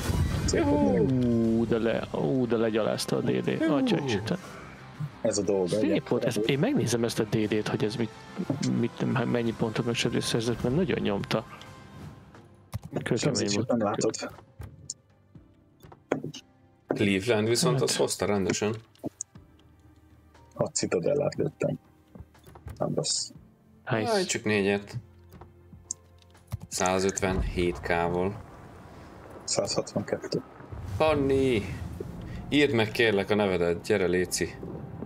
De legyalázta a DD. Atyaisten. Ez a dolga. Szép volt. Én megnézem ezt a DD-t, hogy ez mennyi pontot megsérülés szerzett, mert nagyon nyomta. Közlemény volt. Nem látod. Cleveland viszont az hozta rendesen. 6 Citadellát lőttem. Nem rossz. Nice. Csak 4-et. 157k-val. 162. Panni! Írd meg kérlek a nevedet, gyere léci.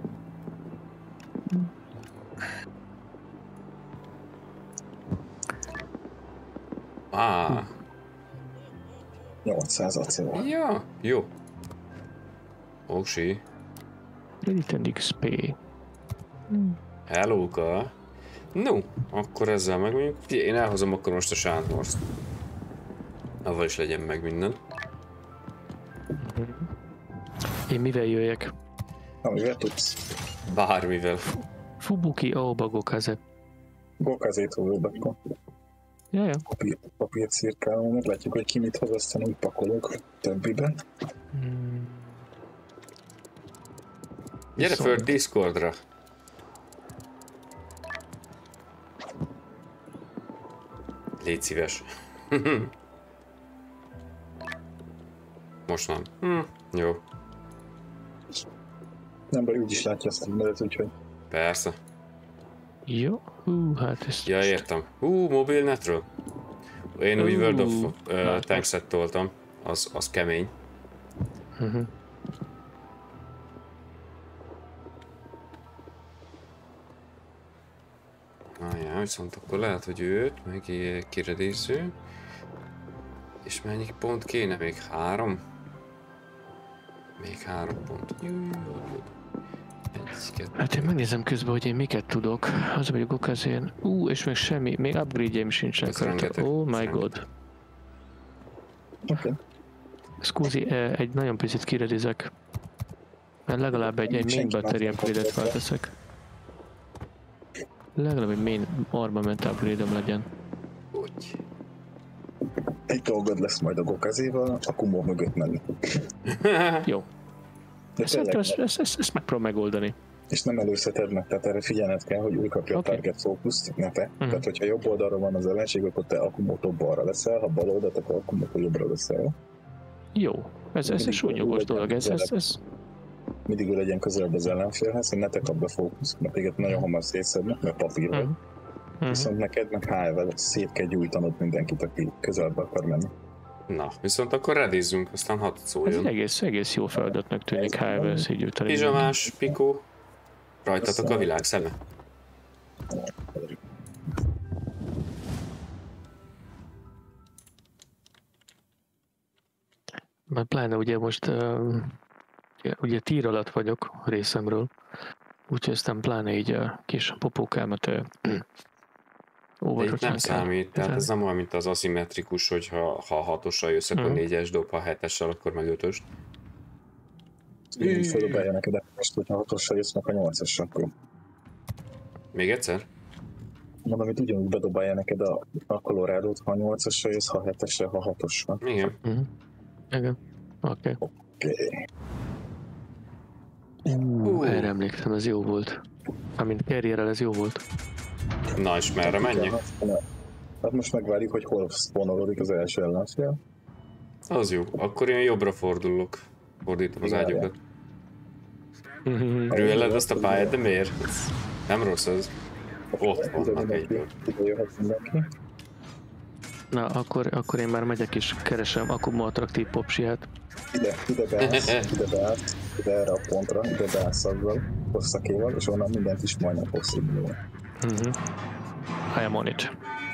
Ah. 800 acél. Ja, jó. Oksi. Eliten XP. Hellóka. No, akkor ezzel meg mondjuk. Én elhozom akkor most a sántort. Avval is legyen meg minden. Én mivel jöjjek? Amivel tudsz. Bármivel. Fubuki Aoba Gokaze. Gokazét hozod akkor. Jaja. Papírt szirkálom, meglátjuk, hogy ki mit hoz, aztán úgy pakolok többiben. Gyere föl Discordra. Légy szíves. Most nem. Jó. Nem baj, úgyis látja ezt a medet, úgyhogy... Persze. Jó, hát ezt... Ja, értem. Mobilnetről? Én úgy World of Tanks-et toltam. Az kemény. Viszont akkor lehet, hogy őt meg kiredézzük. És mennyi pont kéne? Még 3? Még 3 pont. Hát én megnézem közben, hogy én miket tudok. Az, hogy Gokazén. És még semmi, még upgrade-jeim sincsenek. Oh my god. Oké. Scusi, egy nagyon picit kiredizek. Mert legalább egy main battery upgrade-et felteszek. Legalább egy main armament upgrade-em legyen. Úgy. Egy dolgod lesz majd a Gokazéval, a Kumó mögött menni. Jó. Ezt megpróbálom megoldani. És nem előzheted meg, tehát erre figyelned kell, hogy úgy kapja a target fókuszt, ne te. Tehát, hogyha jobb oldalra van az ellenség, akkor te Akumótól balra leszel, ha bal oldalt, akkor Akumótól jobbra leszel. Jó. Ez egy súlynyugos dolog. mindig ő legyen közelebb az ellenfélhez, hogy ne te kapd a fókuszt, mert téged nagyon hamar szétszednek, mert papír vagy. Viszont neked meg HL-vel szét kell gyújtanod mindenkit, aki közelebb akar menni. Na, viszont akkor redízzünk, aztán hadd szóljon. Ez egész jó feladatnak tűnik HL-vel szétgyújtani. Pizsamás, Pikó, rajtatok a világ szeme. Mert pláne ugye most ugye tír alatt vagyok részemről, úgyhogy aztán pláne így a kis popókámat Itt nem számít, tehát ez nem olyan, mint az aszimmetrikus, hogy ha 6-osra jössz, akkor 4-es dob, ha 7-essel, akkor meg 5-öst. Így földobálja neked, de most, hogyha 6-osra jössz, meg a 8-esra, akkor... Még egyszer? Mondom, hogy ugyanúgy bedobálja neked a Colorado-t, ha 8-asra jössz, ha 7-esre, ha 6-osra. Igen. Igen, oké. Erre emlékszem, ez jó volt. Amint carrierrel ez jó volt. Na és merre menjek? Hát most megvárjuk, hogy hol spawnolodik az első ellenfél. Az jó, akkor én jobbra fordulok. Fordítom az ágyokat. Rüelled azt a pályát, de miért? Nem rossz az. Ott vannak egyből. Ide jöhet mindenki. Na, akkor én már megyek és keresem akkumulatraktív popsiát. Ide beállsz, ide erre a pontra, ide beállsz azzal, hosszakéval, és onnan mindent is majdnem fogsz indulni. I am on it.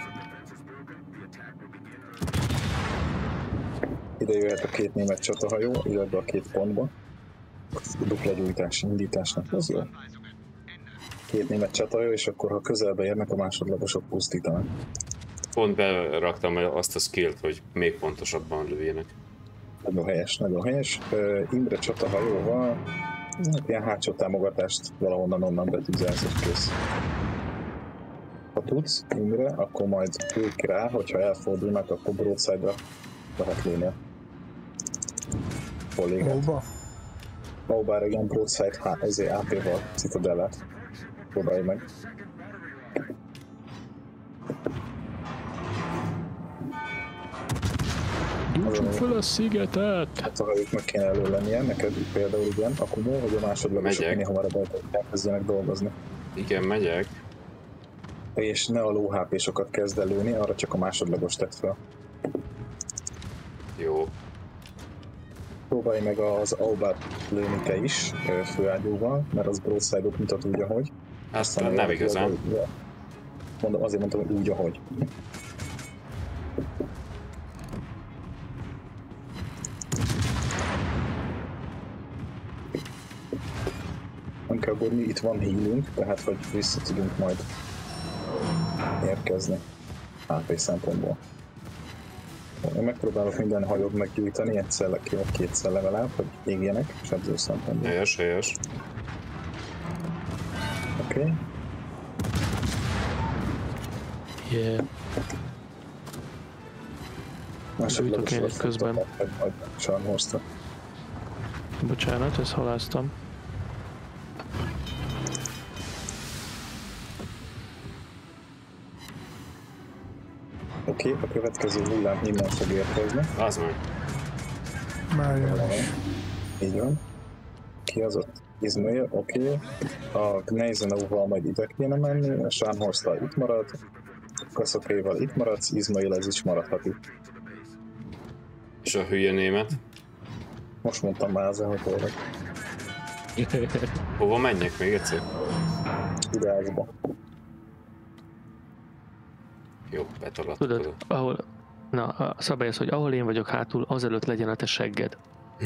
Ide jöhet a 2 német csatahajó, illetve a 2 pontba. Dupla gyújtás indításnak, az jó. 2 német csatahajó, és akkor ha közelbe érnek, a másodlagosok pusztítanak. Pont beraktam azt a skillt, hogy még pontosabban lőjenek. Nagyon helyes, nagyon helyes. Imre csatahajóval ilyen hátsó támogatást valahonnan onnan betűzelsz és kész. Ha tudsz, Imre, akkor majd ülj rá, hogyha elfordulnak, akkor broadside-ra lehet lőni a kollégát. Próbálj igen, broadside ezért AP-val Citadellát. Próbálj meg. Gyújtsuk fel a szigetet! Hát ha ők meg kéne elő lennie, neked például igen, akkor mó, hogy a másodlagosok minél hamarabb elkezdjenek dolgozni. Igen, megyek. És ne a low HP-sokat kezd előni, arra csak a másodlagos tett fel. Jó. Próbálj meg az Aubát lőni te is, főágyúval, mert az broadside-ot mutat úgy, ahogy. Aztán nem igazán. Azért mondtam, hogy úgy, ahogy. Nem kell aggódni, itt van healünk, tehát hogy vissza tudunk majd érkezni HP szempontból. Én megpróbálok minden hajót meggyújtani, egyszer ki vagy 2-szer legalább, hogy égjenek, és edző szempontból. Helyes. Oké. Yeah. Gyújtok én közben. Charmhorst-ra. Bocsánat, ezt haláztam. Oké, a következő hullám innen fog érkezni. Az meg. Már jön. Így van. Ki az ott? Izmail, oké. A Gneisenauval majd ide kéne menni, a Scharnhorst-tal itt marad, Kaszokéval itt maradsz, Izmail ez is maradhat itt. És a hülye német? Most mondtam már azért, hogy hol vagy. Hova menjek még egyszer? Irányba. Jó, betaladtuk. Tudod, ahol... Na, a szabály az, hogy ahol én vagyok hátul, azelőtt legyen a te segged.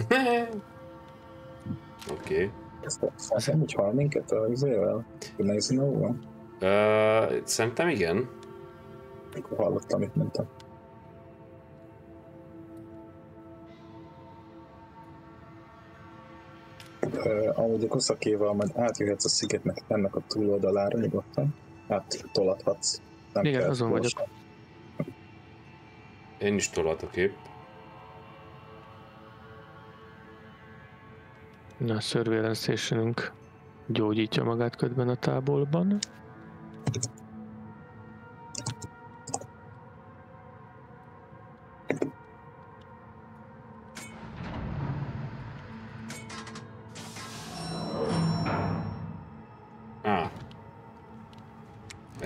Oké. Ezt nem úgy hall minket a izével? Gneisenauval? Szerintem igen. Akkor hallottam, mit mondtam. Amúgy a Koszakéval majd átjöhetsz a szigetnek ennek a túloldalára nyugodtan. Áttolathatsz. Igen, azon vagyok. Én is tolatok épp. Na, a surveillance stationünk gyógyítja magát közben a távolban.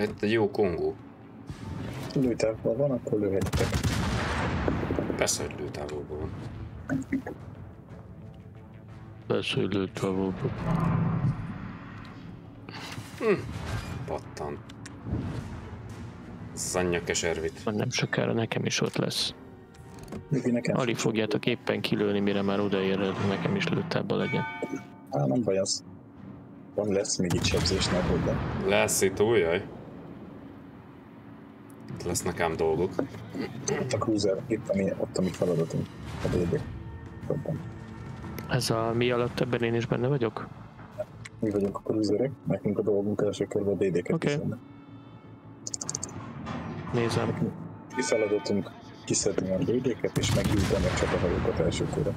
Egy jó kongó. Lőtávban van, akkor lőhetitek. Persze, hogy lőtávolban van. Persze, hogy lőtávolban. Pattan. Szanya keservit. Nem sokára nekem is ott lesz. Nekem Alig fogjátok éppen kilőni, mire már odaér, nekem is lőtában legyen. Nem baj az. Van lesz még itt sebzésnek hozzá. Lesz itt újjaj. Itt lesz nekem dolgok. Ott a cruiser, ott ami feladatunk. A DD. Ez a mi alatt ebben én is benne vagyok? Mi vagyunk a cruiserek, nekünk a dolgunk első körben a DD-ket Oké. Nézem. Mi feladatunk kiszedni a DD-ket és meggyújtani a csatahajókat első körben.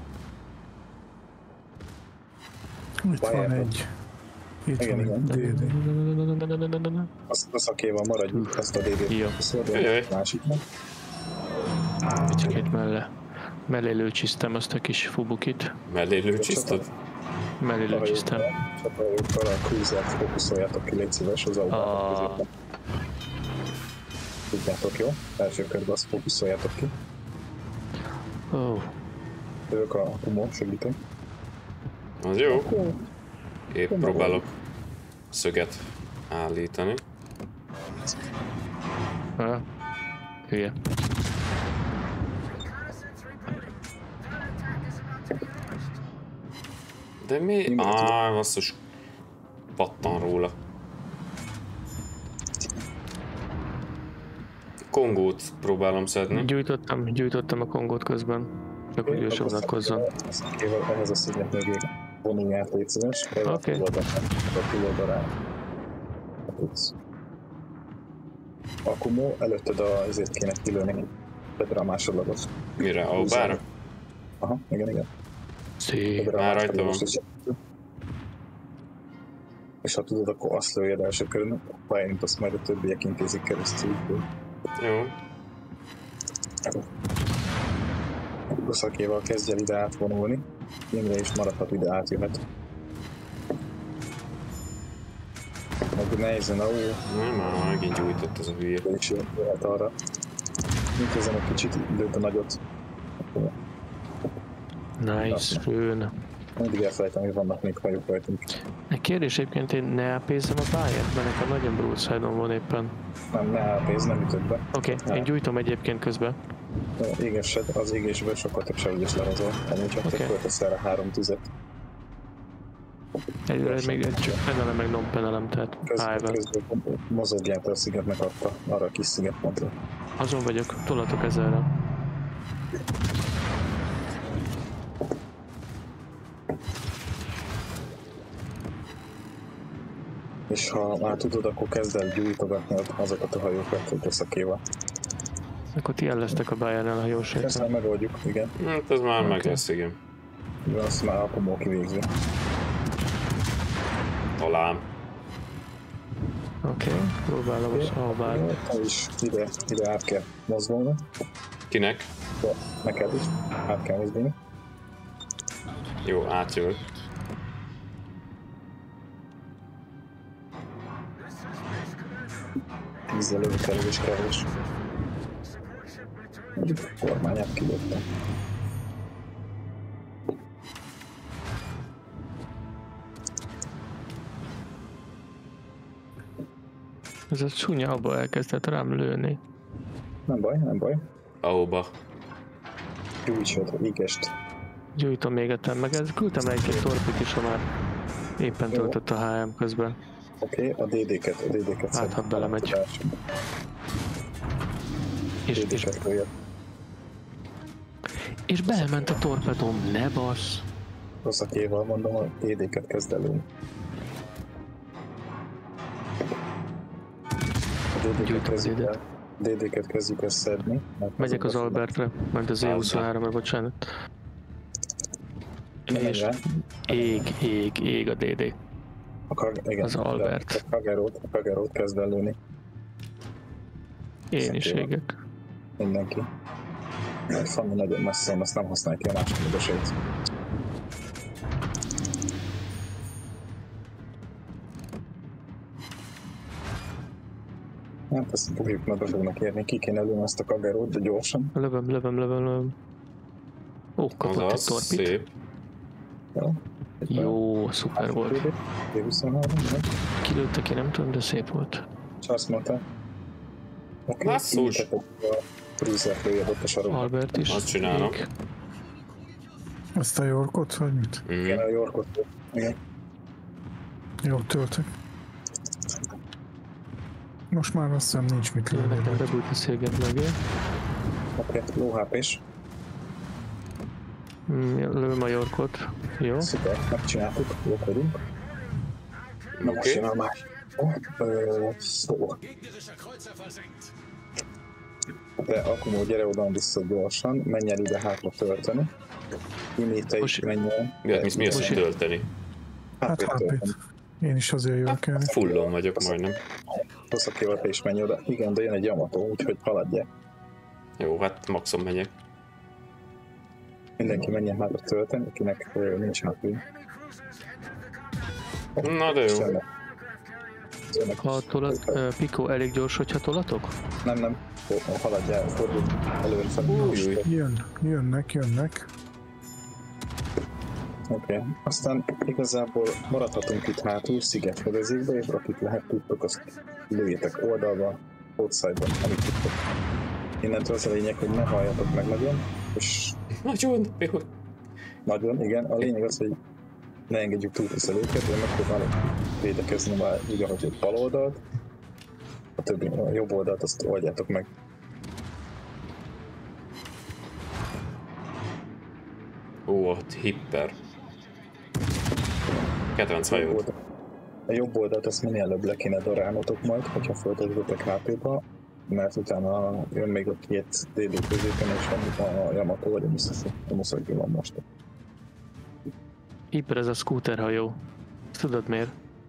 Itt van egy. Itt van egy DD. Azt a szakéval maradjunk, azt a DD-t szordolni a másiknak. Picikét mellé lőcsisztem azt a kis fubukit. Mellé lőcsisztod? Mellé lőcsisztem. Csatahajókkal a cruisert fókuszoljátok ki, légy szíves az autót középen. Tudjátok, jó? Első körben azt fókuszoljátok ki. Jövök a humor, segítek. Az jó. Épp próbálok szöget állítani. Hülye. De mi? Basszus. Pattan róla. Kongót próbálom szedni. Gyújtottam a kongót közben. Csak hogy ő se vonatkozzon. Ehhez a szignet mögé vonulját, légy szíves. Oké. A túloldalán. A kumó előtted azért kéne kilőni. Pedre a másodlagos. Mire? A bára? Aha, igen. Szép. Már rajta van. És ha tudod, akkor azt lőjed első körön, pályányt azt majd a többiek intézik keresztül. Jó. Szakéval kezdj el ide átvonulni. Imre is maradhat, ide átjöhet. Meg nehézen, Nem, megint gyújtott ez a hülye. és jöhet arra. Minkezem egy kicsit időt a nagyot. Nice, rőn. Mindig elfelejtem, hogy vannak még hajók rajtunk. Egy kérdés egyébként, én ne elpézzem a pályát, mert nekem nagyon broadside-on van éppen. Nem, ne elpézz, nem ütött be. Oké, én gyújtom egyébként közben. Égessed, az égésből sokkal több sebzést lehozol. Amúgy csak te költesz erre 3 tüzet. Egyre még csak penelem, meg non-penelem, tehát pályában. Közben mozogját a szigetnek adta, arra a kis szigetpontra. Azon vagyok, tolatok ezerre. És ha már tudod, akkor kezd el gyújtogatni azokat a hajókat, hogy szakéval. Akkor ti ellesztek a Bayernel a jóséget. Ezt már megoldjuk, igen. Hát ez már meg lesz, igen. Azt már a komó kivégzi. Talán. Oké, próbálom a szalbára. És ide át kell mozdulni. Kinek? De neked is át kell mozdulni. Jó, átjövök. Vízzel lövő kevés. Mondjuk a kormányát kilőttem. Ez a csúnya abba elkezdett rám lőni. Nem baj. Ahóba. Gyújtsod, égest. Gyújtom még etem, meg ez küldtem egy-két torpit is, ha már éppen töltött a HM közben. Oké, a DD-ket Hát, ha belemegy. És belement a torpedóm, ne bassz! Rossz a kéval mondom, a DD-ket kezd elő. DD-ket kezdjük el szedni. Megyek az Albertre, majd az E23-ra, bocsánat. És ég a DD. Igen, az Albert. A Kagerót kezd el lőni. Én is égek. Mindenki. Mert Fanny nagyon messze van, azt nem használja ki a másik mögösét. Hát ezt bújjuk, mert be fognak érni. Ki kéne lőni azt a kagerót, de gyorsan. Lövöm. Ó, kapott egy torpit. Szép. Jó, szuper volt. D23, Kilőtte ki, nem tudom, de szép volt. és azt mondta. Oké, Basszus. a Cruiser lőjed ott a sarokba. Albert is. Azt csinálom. Még. Ezt a Yorkot, vagy mit? Igen, a Yorkot. Igen. Jó, töltök. Most már azt hiszem nincs mit lőni. Nekem bebújt a szélget mögé. Oké, low HP-s. Lövöm a Yorkot. Jó. Szuper, megcsináltuk, jók vagyunk. Na most jön a másik. Szó. De akkor gyere oda vissza gyorsan, menj el ide hátra tölteni. Imite is menj el. Mi az, hogy tölteni? Hát HP-t. Én is azért jövök el. Fullon vagyok majdnem. Hosszakével te is menj oda. Igen, de jön egy Yamato, úgyhogy haladjál. Jó, hát maxon megyek. Mindenki menjen hátra tölteni, akinek nincs HP. Na de jó. Ha tolat, Pico, elég gyors, hogyha tolatok? Nem. Haladjál, fordulj előre felül. Jönnek. Oké. Aztán igazából maradhatunk itt hátul, szigetfedezékbe, és akit lehet tudtok, azt lőjétek oldalba, outside-ban, amit tudtok. Innentől az a lényeg, hogy ne halljatok meg nagyon, és... Nagyon jó. Nagyon, igen. A lényeg az, hogy ne engedjük túlközel őket, de megpróbálok védekezni már úgy, ahogy egy bal oldalt. A többi, a jobb oldalt azt oldjátok meg. Ó, ott hipper. Kedvenc hajót. A jobb oldalt azt minél előbb le kéne darálnotok majd, hogyha föltöltöttek HP-ba, mert utána jön még a két DD középen, és van a Yamato, vagy a Muszaki van most. Hipper, ez a scooter hajó. Tudod miért?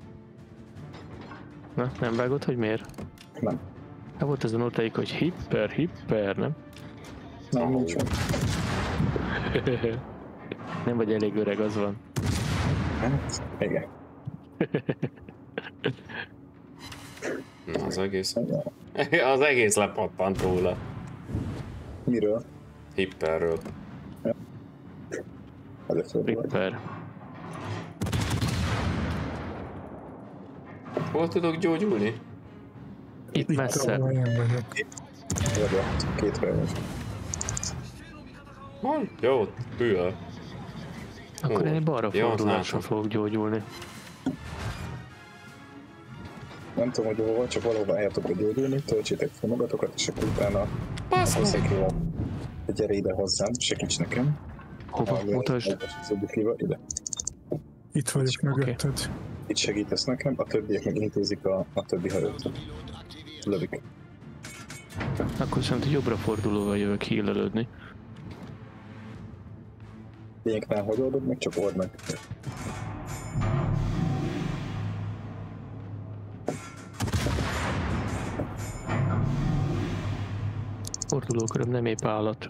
Na, nem vágod, hogy miért? Nem. Hát volt ez a notáik, hogy hipper, nem? Nem, nincs van. Nem vagy elég öreg, az van. Hát, igen. Na, az egész lepattant róla. Miről? Hipperről. Hipper. Hol tudok gyógyulni? Itt messze. Én vagyok. Vagy ott, két fejlős. Hol? Jó, ott, hülye. Akkor én balra jó, fordulásra fogok gyógyulni. Nem tudom, hogy hol, csak valahova eljátok gyógyulni, töltsétek fel magatokat, és akkor utána Baszom! gyere ide hozzám, segíts nekem. Hova? Mutasd. Az egyik liba, ide. Itt vagyok mögötted. Itt segítesz nekem, a többiek meg intézik a többi hajót. Lövik. Akkor szerintem jobbra fordulóval jövök healelődni. Lényegtelen, hogy oldod meg, csak old meg. Fordulóköröm nem épp állat.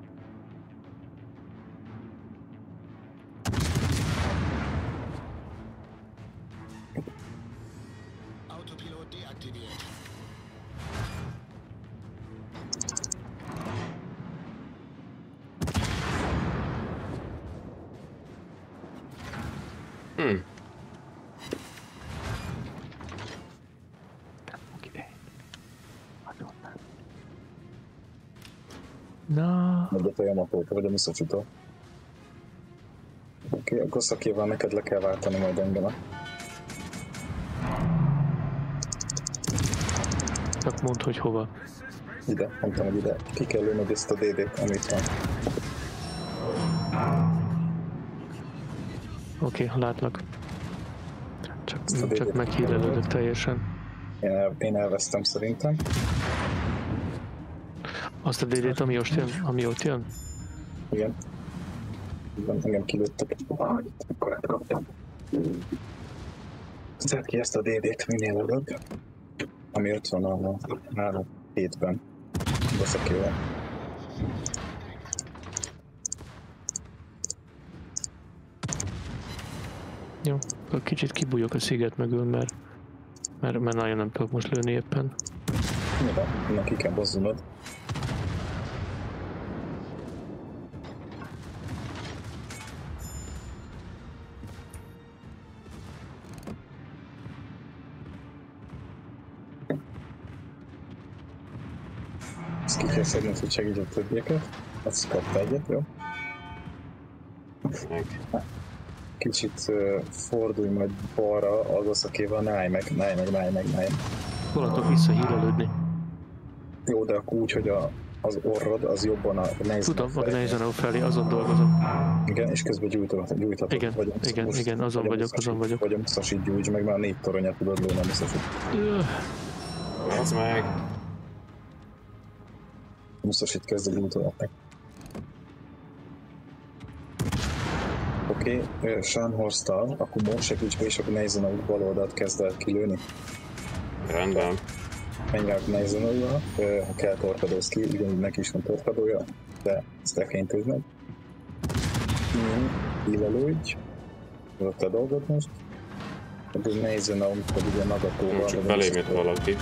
Na. Egyet a Yamatót, vagy a Misofitól. Oké, a Gosakival neked le kell váltani majd engem. Csak mondd, hogy hova. Ide, mondtam, hogy ide. Ki kell lőnöd ezt a DD-t, amit van. Oké, látlak. Csak meghírelődök teljesen. Én elvesztem szerintem. Azt a DD-t, ami ott jön? Igen. Engem kilőttek. Akkor átkaptam. Szedd ki ezt a DD-t minél előbb, ami ott van a 3-7-ben. Baszakival. Jó, akkor kicsit kibújok a sziget mögül, mert nagyon nem tudok most lőni éppen. Nyilván, innen ki kell bozzunod. Ezt ki kell szedned, hogy segíts a többieket. Azt kapta egyet, jó? Meg. Kicsit fordulj majd balra, az oszakéval, ne állj meg. Holatok vissza hírelődni. Jó, de akkor úgy, hogy az orrod az jobban a Gneisenau Tudom, a Gneisenau felé, azon dolgozom. Igen, és közben gyújthatod. Igen, azon vagyok. Vagy a Musashi gyújts meg, mert a 4 toronyát tudod lőni a Musashi. Az meg. A Musashi-t kezd gyújtogatni. Oké, Scharnhorst-tal, akkor most segíts be, és a Gneisenau bal oldalt kezd el kilőni. Rendben. Menj rá a Gneisenau-ra, ha kell torpedóz ki, ugyanúgy neki is van torpedója, de ezt elkénytőzd meg. Hílelődj. Ez a te dolgod most. A Gneisenau pedig a Nagatóval. Csak belém jött valaki.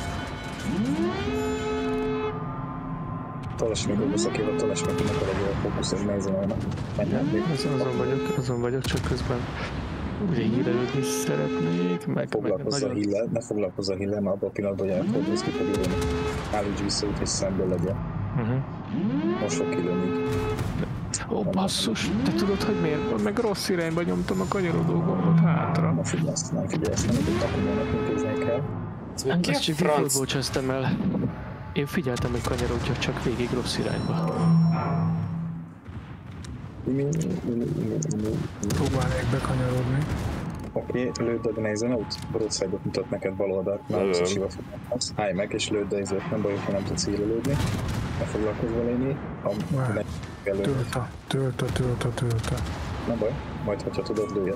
Talasd meg a buszakéval, talasd meg, hogy ne legyen a fókusz a Gneisenau-nak. Menj hát még. Azon vagyok, csak közben ugye hírelődni szeretnék, meg nagyon... Ne foglalkozz a híllel, mert abban a pillanatban, hogy elfordulsz, ki fog jönni. Állíts vissza úgy, hogy szemből legyen. Most fog kilőni. Ó, basszus, te tudod, hogy miért? Meg rossz irányba nyomtam a kanyarodó gombot hátra. Nem figyelj ezt, nem, hogy takumónak intézni kell. Ezt csak defaultból csesztem el. Én figyeltem, hogy kanyarodjak csak végig rossz irányba. Próbálják bekanyarodni. Oké, lőd a Gneisenau-t, broadside-ot mutat neked bal oldalt, már az siva foglalkozz. Állj meg és lőd a izőt, nem baj, ha nem tudsz hírelődni. Ne foglalkozz vele, Tölte. Nem baj, majd hogyha tudod, lőjed.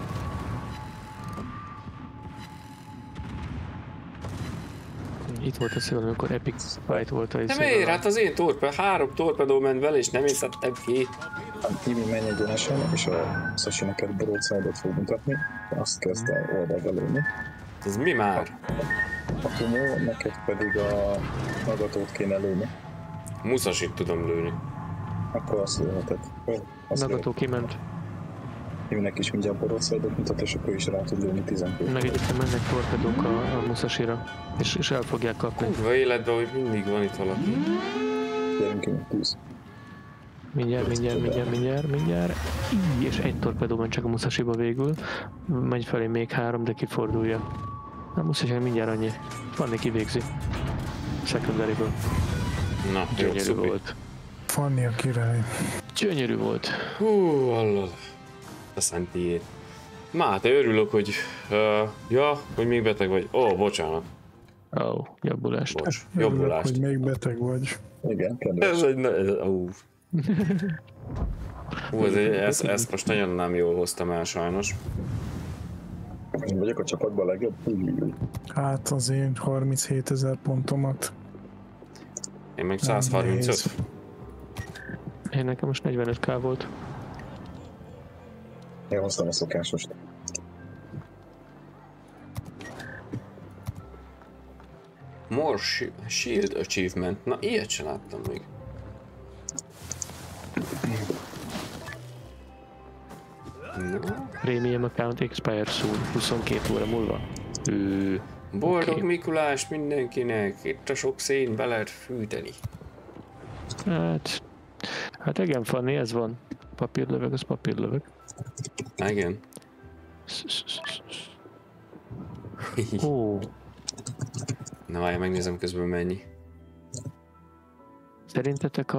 Itt volt a szívem, amikor Epic Fight volt a de miért? Hát az én 3 torpedó ment vele és nem észredtem ki. Imi menj egyenesen, és a Sashi neked broadside-ot fog mutatni, azt kezd el oldalba lőni. Ez mi már? A Kumó, neked pedig a Nagatót kéne lőni. Musashi-t tudom lőni. Akkor azt lőheted. Nagató kiment. Iminek is mindjárt broadside-ot mutat, és akkor is rá tud lőni 12. Meg egyébként mennek torpedók a Musashira, és el fogják kapni. Kurva életben, hogy mindig van itt valaki. Gyerünk innen, 10. Mindjárt. Így, és egy torpedó van csak a Musashiba végül. Megy felé még 3, de kifordulja. A Musashi mindjárt annyi. Fanni kivégzi. Secondaryből. Na, gyönyörű volt. Fanni a király. Gyönyörű volt. Hú, allal. A szentiét. Máté, örülök, hogy... hogy még beteg vagy. Bocsánat. Jobbulást. Bocs, Örülök, jobbulást. hogy még beteg vagy. Igen, kedves. Ez egy... ezt most nagyon nem jól hoztam el sajnos. Én vagyok a csapatban a legjobb. Hát az én 37 000 pontomat. Én meg 135. Én nekem most 45k volt. Én hoztam a szokásost. More shield achievement. Na, ilyet sem láttam még. Premium account expire soon, 22 óra múlva. Boldog okay. Mikulás mindenkinek, itt a sok szén be lehet fűteni. Hát igen, Fanni, ez van. Papírlöveg, az papírlöveg. Igen. Na várj, megnézem közben mennyi. Szerintetek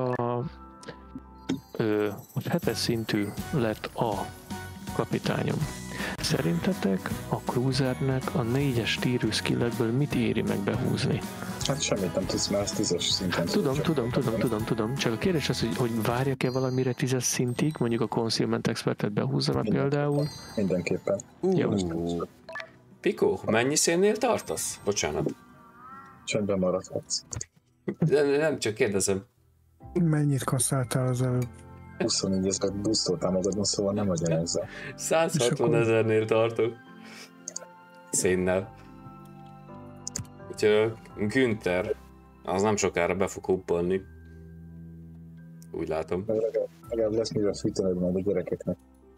most 7-es szintű lett a kapitányom. Szerintetek a cruisernek a 4-es tírű skillekből mit éri meg behúzni? Hát semmit nem tudsz, mert ez 10-es szinten. Tudom. Csak a kérdés az, hogy várjak-e valamire 10-es szintig, mondjuk a Concealment Expertet behúzzam például? Mindenképpen. Pikó, mennyi szénnél tartasz? Bocsánat. Csendben maradhatsz. De nem, csak kérdezem. Mennyit kasszáltál az előbb? 24 000 boostoltál magadon, szóval nem vagy ezzel. 160 000-nél tartok. Szénnel. Úgyhogy Günther Az nem sokára be fog huppolni. Úgy látom. Legalább lesz mivel fűtened majd a gyerekeknek.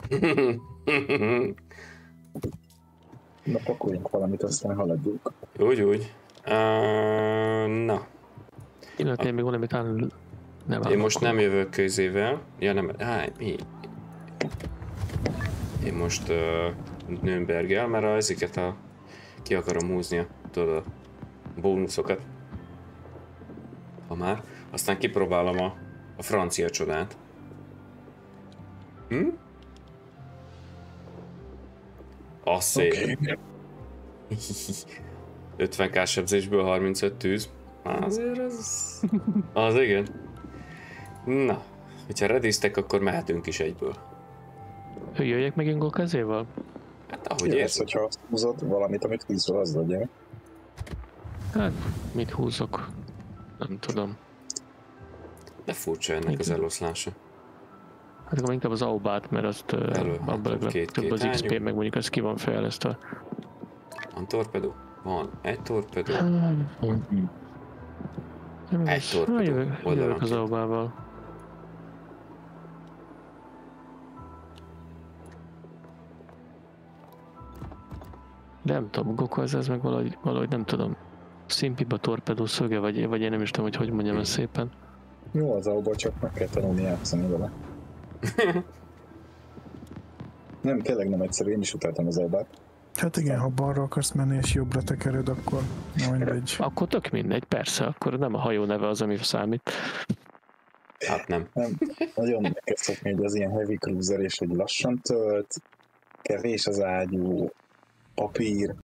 Na, pakoljunk valamit, aztán haladjunk. Úgy. Na. Illetve még valamit nem Én most nem jövök közével. Ja nem, mi? Én most Nürnberggel, mert ezeket ki akarom húzni, tudod, a bónuszokat. Ha már. Aztán kipróbálom a francia csodát. Az szép. Okay. 50k sebzésből 35 tűz. Azért az igen. Na, hogyha rediztek, akkor mehetünk is egyből. Jöjjek meg Ingo kezével? Hát ahogy érsz. Hogyha azt húzod valamit, amit húzol, az legyen. Hát, mit húzok? Nem tudom. De furcsa ennek az eloszlása. Hát akkor inkább az Aubát, mert azt abban legalább több az XP, meg mondjuk az ki van fejlesztve. Van torpedó? Van. Egy torpedó. Egy torpedó. Jövök az Aubával. De nem tudom, Goku ez meg valahogy nem tudom. Szimpiba torpedó szöge, vagy én nem is tudom, hogy mondjam ezt szépen. Jó az Auba, csak meg kell tanulni játszani vele. Nem, tényleg nem egyszerű, én is utáltam az Aubát. Hát igen, ha balra akarsz menni és jobbra tekered, akkor mindegy. Akkor tök mindegy, persze, akkor nem a hajó neve az, ami számít. Hát nem. Nagyon megkezdtek még az ilyen heavy cruiser, és hogy lassan tölt, kevés az ágyú, papír,